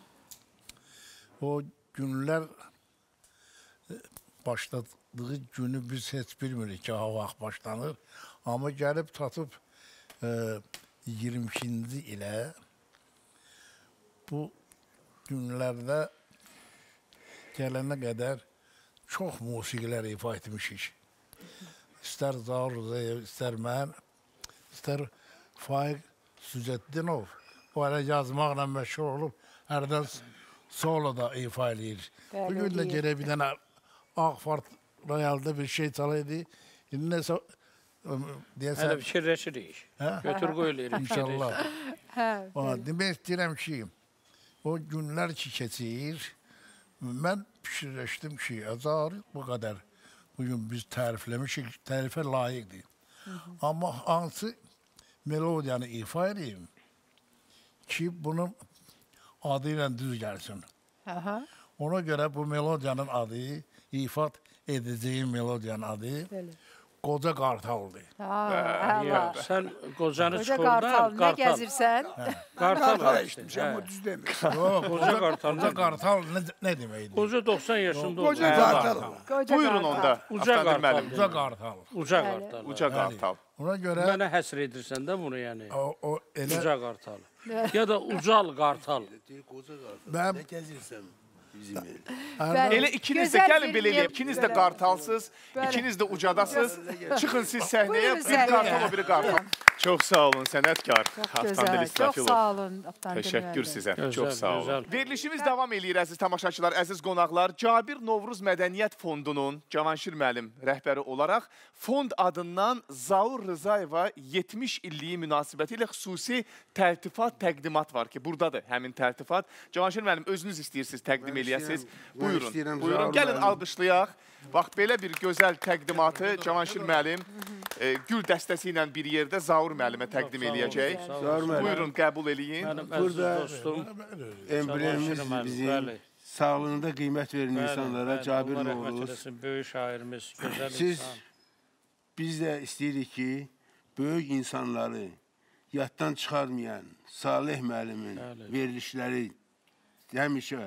o günlər başladığı günü biz heç bilmirik ki, ha vaxt başlanır. Amma gəlib tatıb 22-ci ilə bu günlərdə gələnə qədər çox musiqilər ifa etmişik. İstər Zaur Rızayev, istər mən, istər Faiq Sücəddinov. O hələ yazmaqla məşğul olub, hərdən solo da ifa eləyir. Bugün də gerək bir dənə Ağfart Royal'da bir şey çalaydı. İndi nəsə deyəsən... Hələ fikirləşirik. Götür qoy eləyirik. İnşallah. Demək istəyirəm ki, o günlər ki keçir, mən fikirləşdim ki, Zaur bu qədər bugün biz tərifləmişik, tərifə layiqdir. Amma hansı melodiyanı ifa edeyim ki bunun adı ilə düz gəlsin. Ona görə bu melodiyanın adı, ifa edəcəyim melodiyanın adı Qoca Qartaldır. Sən qocanı Qoca çıxırdan, Qartal, nə gəzirsən? Qartal eşitmişəm, o düz demir. Qoca Qartal nə deməkdir? Qoca 90 yaşında oldu. Qoca Qartal. Buyurun onda. Uca Qartal. Uca Qartal. Uca Qartal. Uca Qartal. Ona görə Mənə həsr edirsən də bunu yəni. o elə Uca Qartal. Ya da Ucal Qartal. Qoca Qartal. Mən- Nə gəzirsən bizim yerdə? Elə ikiniz də gəlin belə eləyib. İkiniz də qartalsız, ikiniz də ucadasız. Çıxın siz səhnəyə, Buyurun bir qartal, səhnəyə. o biri qartal. Çox sağ olun sənətkar. Avtandil Gözəl, çox İsrafilov. sağ olun. Avtandil Təşəkkür müəllim. sizə. Gözəl, Çox sağ olun. gözəl. Verilişimiz davam eləyir əziz tamaşaçılar, əziz qonaqlar. Cabir Novruz Mədəniyyət Fondunun Cavanşir müəllim rəhbəri olaraq fond adından Zaur Rızayeva 70 illiyi münasibətilə xüsusi təltifat təqdimat var ki, buradadır həmin təltifat. Cavanşir müəllim özünüz istəyirsiniz təqdim eləyəsiniz. Buyurun, istəyirəm, buyurun. Zaur Gəlin müəllim. alqışlayaq. Bax, belə bir gözəl təqdimatı Cavanşir müəllim gül dəstəsi ilə bir yerdə Zaur müəllimə təqdim eləyəcək. Zaur müəllim. Buyurun, qəbul eləyin. Mənim əziz Burada dostum. emblemimiz Cavanşir müəllim, bizim bəli. sağlığında qiymət verin insanlara Bəli, Cabir Allah rəhmət Novruz. eləsin, böyük şairimiz, gözəl Siz insan. biz də istəyirik ki, böyük insanları yaddan çıxarmayan Salih müəllimin verilişləri həmişə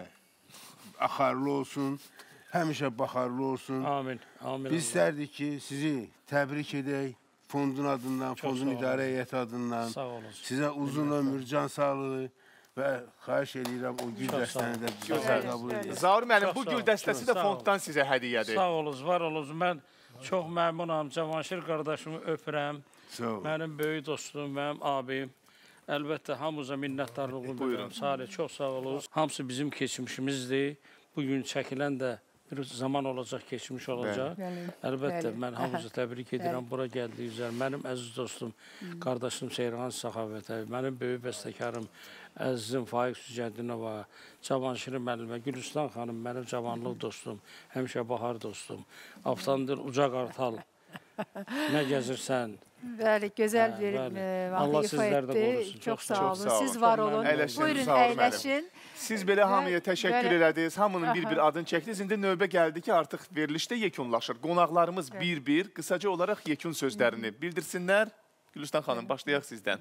axarlı olsun, həmişə baxarlı olsun. Amin, amin. Biz istərdik ki, sizi təbrik edək fondun adından, fondun idarə heyəti adından. Sağ olun. Sizə uzun ömür, can sağlığı və xahiş edirəm o gül dəstəni də bizə qəbul edin. Zaur müəllim, bu Çox sağ gül olun. dəstəsi də Sağ olun. fonddan sizə hədiyyədir. Sağ olunuz, var olunuz. Mən çox məmnunam. Cavanşir qardaşımı öpürəm. Sağ olun. Mənim böyük dostum, mənim abim. Əlbəttə, hamınıza minnətdarlığımı bildirirəm. Salih, çox sağ olunuz. Hamısı bizim keçmişimizdir. Bugün çəkilən də bir zaman olacaq, keçmiş olacaq. Əlbəttə, mən hamınızı təbrik edirəm. Bura gəldiyi üzər. Mənim əziz dostum, qardaşım Seyran Səxavətəv, mənim böyük bəstəkarım, əzizim Faiq Sücədinova, Cavanşir müəllimə, Gülüstan xanım, mənim cavanlıq dostum, həmişə bahar dostum, Avtandil Uca Qartal, nə gəzirsən? Bəli, gözəl bir Allah vaxt ifa sizlər də etdi. qorusun. Çox sağ Çox olun. sağ Siz olun. var olun. Əyləşin, Buyurun, Zaur müəllim. əyləşin. Siz belə hamıya təşəkkür Bəli. elədiniz. Hamının bir-bir adını çəkdiniz. İndi növbə gəldi ki, artıq verilişdə yekunlaşır. Qonaqlarımız bir-bir qısaca olaraq yekun sözlərini bildirsinlər. Gülüstan xanım, başlayaq sizdən.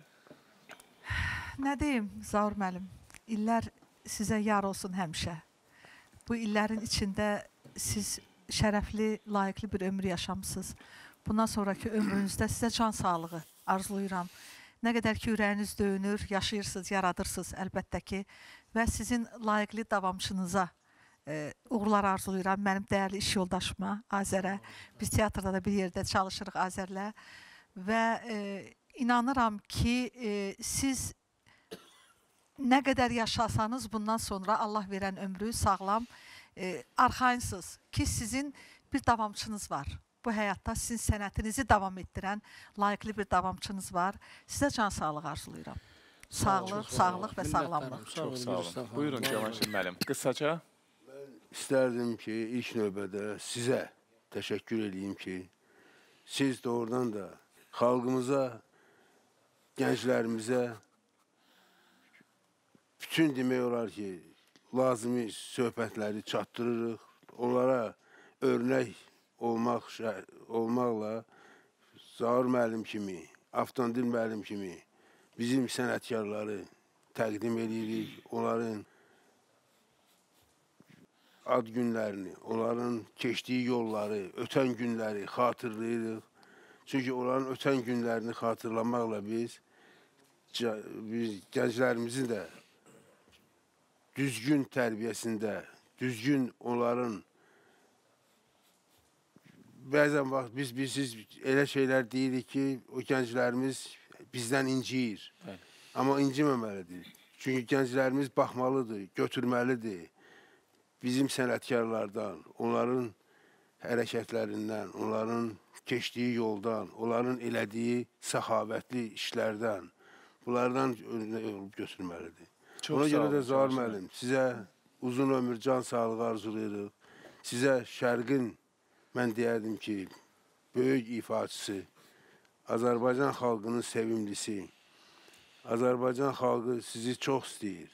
Nə deyim, Zaur müəllim? İllər sizə yar olsun həmişə. Bu illərin içində siz şərəfli, layiqli bir ömür yaşamısınız. Bundan sonraki ömrünüzdə sizə can sağlığı arzulayıram. Nə qədər ki, ürəyiniz döyünür, yaşayırsınız, yaradırsınız əlbəttə ki. Və sizin layiqli davamçınıza uğurlar arzulayıram. Mənim dəyərli iş yoldaşıma, Azərə. Biz teatrda da bir yerdə çalışırıq Azərlə. Və inanıram ki, siz nə qədər yaşasanız bundan sonra Allah verən ömrü sağlam, arxayınsınız ki, sizin bir davamçınız var. Bu həyatda sizin sənətinizi davam etdirən layiqli bir davamçınız var. Sizə can sağlığı arzulayıram. Sağlıq, sağlıq və sağlamlıq. Çox sağ olun. Buyurun Cavanşir müəllim. Qısaca. İstərdim ki, ilk növbədə sizə təşəkkür edeyim ki, siz doğrudan da xalqımıza, gənclərimizə bütün demək olar ki, lazımi söhbətləri çatdırırıq. Onlara örnək olmaqla Zaur müəllim kimi, Avtandil müəllim kimi bizim sənətkarları təqdim edirik. Onların ad günlərini, onların keçdiyi yolları, ötən günləri xatırlayırıq. Çünki onların ötən günlərini xatırlamaqla biz gənclərimizin də düzgün tərbiyəsində, düzgün onların bəzən vaxt biz elə şeylər deyirik ki, o gənclərimiz bizdən inciyir. Amma inciməməlidir. Çünki gənclərimiz baxmalıdır, götürməlidir. Bizim sənətkarlardan, onların hərəkətlərindən, onların keçdiyi yoldan, onların elədiyi səxavətli işlərdən, bunlardan götürməlidir. Ona görə də Zaur müəllim, sizə uzun ömür, can sağlığı arzulayırıq. Sizə Şərqin, mən deyərdim ki, böyük ifaçısı Azərbaycan xalqının sevimlisi. Azərbaycan xalqı sizi çox istəyir.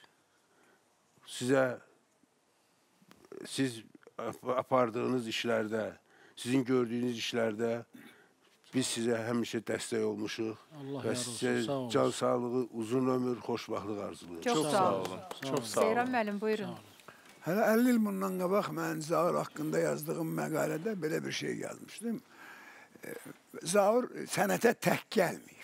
Siz apardığınız işlərdə, sizin gördüyünüz işlərdə biz sizə həmişə dəstək olmuşuq və sizə can sağlığı, uzun ömür, xoşbaxtlıq arzulayırıq. Çox sağ olun. Çox sağ olun. Seyran müəllim, buyurun. Hələ 50 il bundan qabaq mən Zaur haqqında yazdığım məqalədə belə bir şey yazmışdım. Zaur sənətə tək gəlməyib.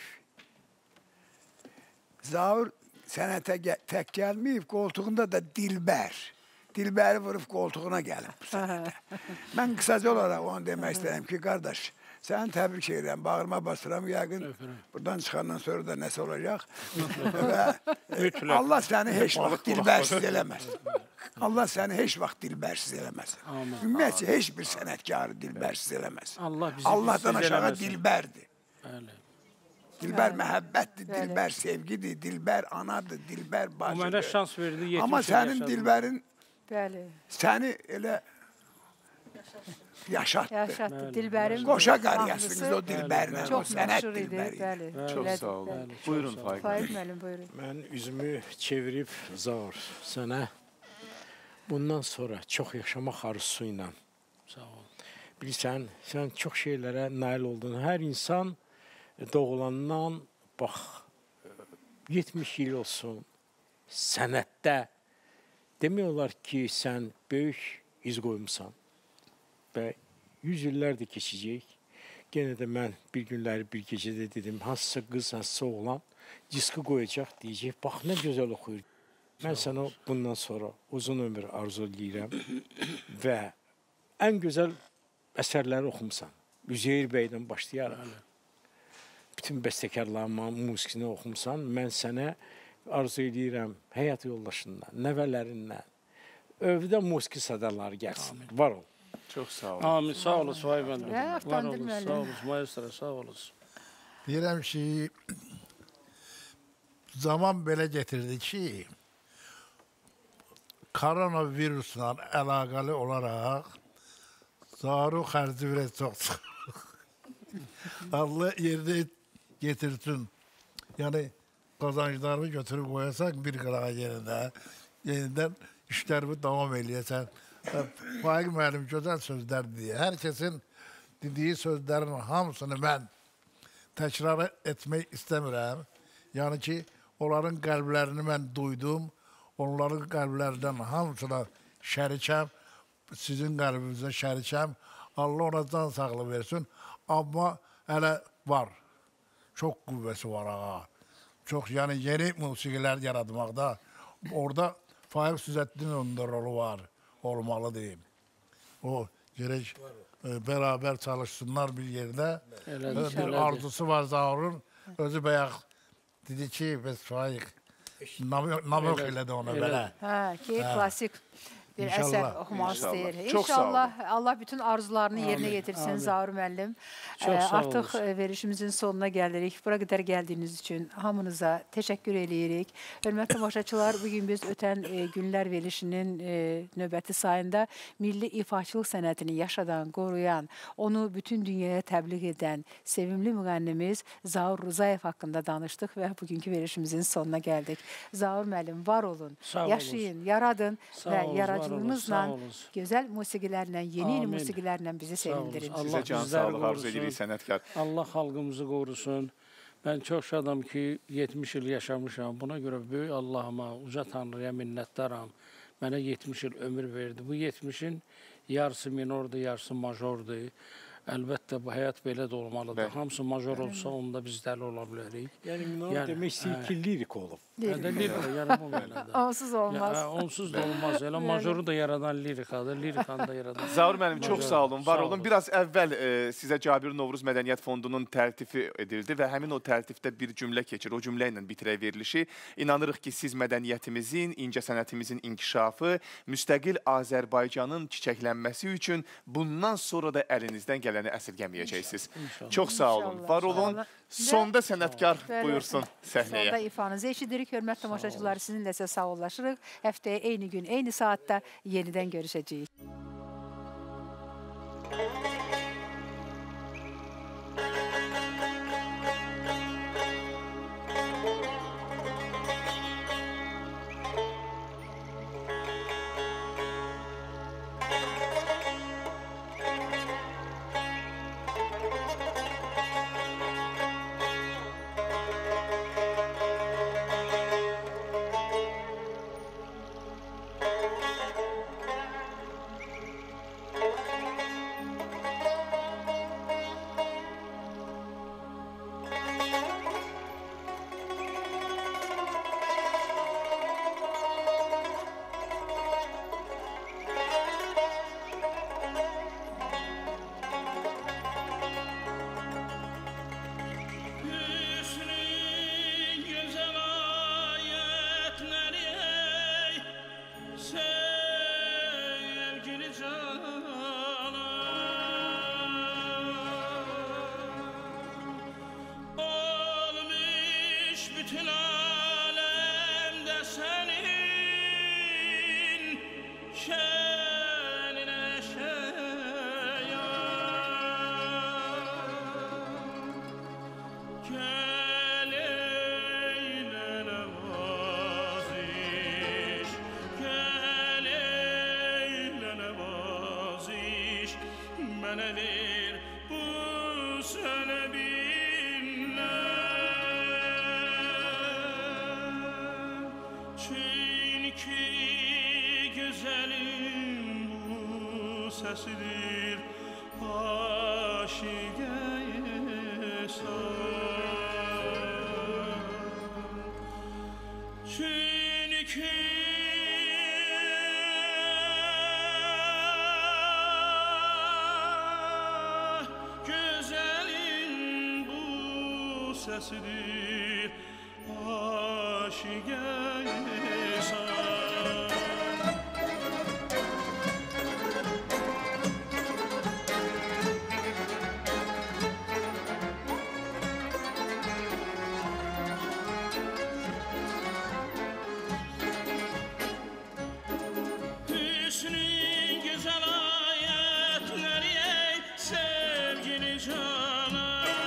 Zaur sənətə tək gəlməyib, qoltuğunda da dilbər. Dilbəri vurub qoltuğuna gəlib bu sənətə. Mən qısaca olaraq onu demək istəyirəm ki, qardaş, səni təbrik edirəm, bağırma basıram, yəqin buradan çıxandan sonra da nəsə olacaq. Və Allah səni heç vaxt dilbərsiz eləməz. Allah səni heç vaxt dilbərsiz eləməz. Ümumiyyətcə, heç bir sənətkarı dilbərsiz eləməz. Allahdan aşağı dilbərdir. Dilbər məhəbbətdir, dilbər sevgidir, dilbər anadır, dilbər bacıdır. O mənə şans verdi, 70 amma sənin dilbərin səni elə yaşatdı. Dilbərim. Qoşa qarıyasınız o dilbərlə, o sənət dilbəri. Çox sağ olun. Buyurun Faiq müəllim, buyurun. Mən üzümü çevirib Zaur sənə bundan sonra çox yaşamaq arzusu ilə. Sağ ol. Bilirsən, sən çox şeylərə nail oldun. Hər insan doğulandan, bax, 70 il olsun, sənətdə demək olar ki, sən böyük iz qoymusan və 100 illər də keçəcək. Yenə də mən bir günləri bir gecədə dedim, hansısa qız, hansısa oğlan diski qoyacaq, deyəcək, bax, nə gözəl oxuyur. Mən sənə bundan sonra uzun ömür arzu edirəm və ən gözəl əsərləri oxumusan. Üzeyir bəydən başlayaraq. Bütün bəstəkarlarıma musiqisini oxumusan, mən sənə arzu edirəm həyat yoldaşından, nəvələrindən, övdə musiqi sadaları gəlsin. Var ol. Çox sağ olun. Amin, sağ olasın, Faiq müəllim. Var olun, sağ olun, maestro, sağ olasın. Deyirəm ki, zaman belə getirdi ki, koronavirusla əlaqəli olaraq Zaru xərci biraz çox çıxır. Allah yerinə getirsin. Yəni, qazanclarını götürüb qoyasak bir qırağa yerində, yenidən işlərimi davam eləyəsən. Faiq müəllim gözəl sözlər deyir. Hər kəsin dediyi sözlərin hamısını mən təkrar etmək istəmirəm. Yəni ki, onların qəlblərini mən duydum. Onların qəlblərdən hamısına şərikəm. Sizin qəlbinizə şərikəm. Allah ona can sağlığı versin. Amma hələ var. Çox qüvvəsi var ağa. Çox, yəni yeni musiqilər yaratmaqda. Orada Faiq Süzəddinin də rolu var. Olmalı deyim. O, gerək bərabər çalışsınlar bir yerdə. Bir arzusu var Zaurun. Özü bəyək dedi ki, biz Faiq namıq elədi ona belə. Ki, klasik bir əsər oxumaq istəyir. İnşallah Allah bütün arzularını yerinə getirsin Zaur müəllim. Artıq verişimizin sonuna gəlirik. Bura qədər gəldiyiniz üçün hamınıza təşəkkür edirik. Hörmətli tamaşaçılar, bugün biz ötən günlər verilişinin növbəti sayında milli ifaçılıq sənətini yaşadan, qoruyan, onu bütün dünyaya təbliğ edən sevimli müğənnimiz Zaur Rzayev haqqında danışdıq və bugünkü verilişimizin sonuna gəldik. Zaur müəllim, var olun, yaşayın, yaradın və yaracılığınızla, gözəl musiqilərlə, yeni musiqilərlə bizi sevindirin. Sizə can sağlıq arzu edirik sənətkar. Allah xalqımızı qorusun. Mən çox şadam ki, 70 il yaşamışam. Buna görə böyük Allahıma, uca Tanrıya minnətdaram. Mənə 70 il ömür verdi. Bu 70-in yarısı minordur, yarısı majordur. Əlbəttə, bu həyat belə də olmalıdır. Hamısı major olsa, onda biz dəli ola bilərik. Yəni, minor demək istəyir ki, lirik olub. Lirik, yəni bu belədir. Onsuz olmaz. Onsuz da olmaz. Elə majoru da yaradan lirikadır, lirikanı da yaradan. Zaur müəllim, çox sağ olun, var olun. Biraz əvvəl sizə Cabir Novruz Mədəniyyət Fondunun təltifi edildi və həmin o təltifdə bir cümlə keçir. O cümlə ilə bitirək verilişi. İnanırıq ki, siz mədəniyyətimizin, incəsənətimizin inkişafı, müstəqil Azərbaycanın çiçəklənməsi üçün bundan sonra da əlinizdən gələni əsirgəməyəcəksiniz. Çox sağ olun, var olun. Sonda sənətkar buyursun səhnəyə. Sonda ifanızı eşidirik. Hörmət tamaşaçıları, sizinlə isə sağollaşırıq. Həftəyə eyni gün, eyni saatda yenidən görüşəcəyik. bütün alemde senin şenine şeyan. Gel eyle nevaziş, gel eyle nevaziş, mənə ver bu sənə bindən. Çünki güzelim bu səsidir aşiqəyə san. Çünki səsidir aşiqəyə san. Hüsnün güzel ayətləri ey sevgili cana.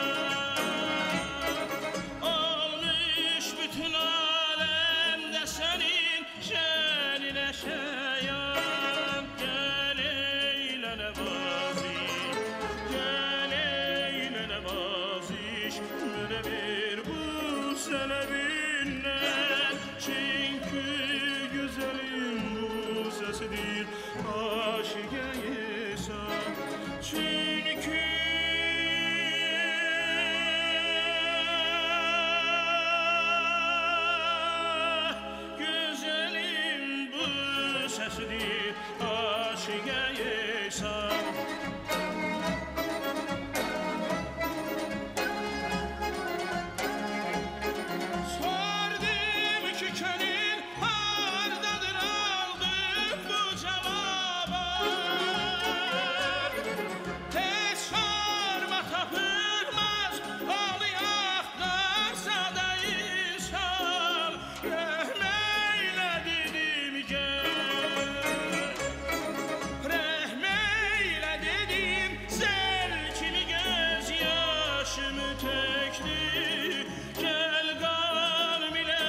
Bütün alemde senin şenine şeyan. Gel eyle nevaziş, gel eyle nevaziş, mənə ver bu sənə bindən. Çünkü güzelim bu səsidir aşiqəyə san. Çünkü səsidir aşiqəyə san. Sordum ki könül hardadır, aldım bu cavaba. Tez sorma tapılmaz, olayı axtarsa da insan. Rəhməyle dedim gel, rəhməyle dedim sel kimi göz yaşımı tökdü. Gel qalım ilə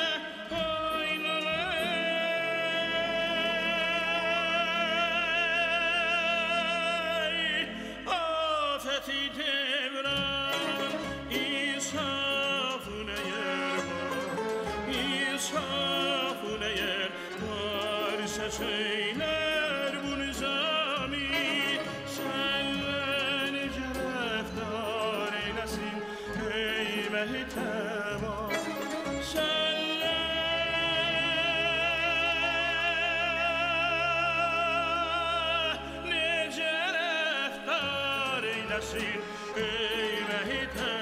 oynanay, afəti devran insafın əgər var, insafın əgər varsa söylər bu nizami. Sənlə necə rəftar eyləsin ey məhtəma. Sənlə necə rəftar eyləsin ey məhtəma.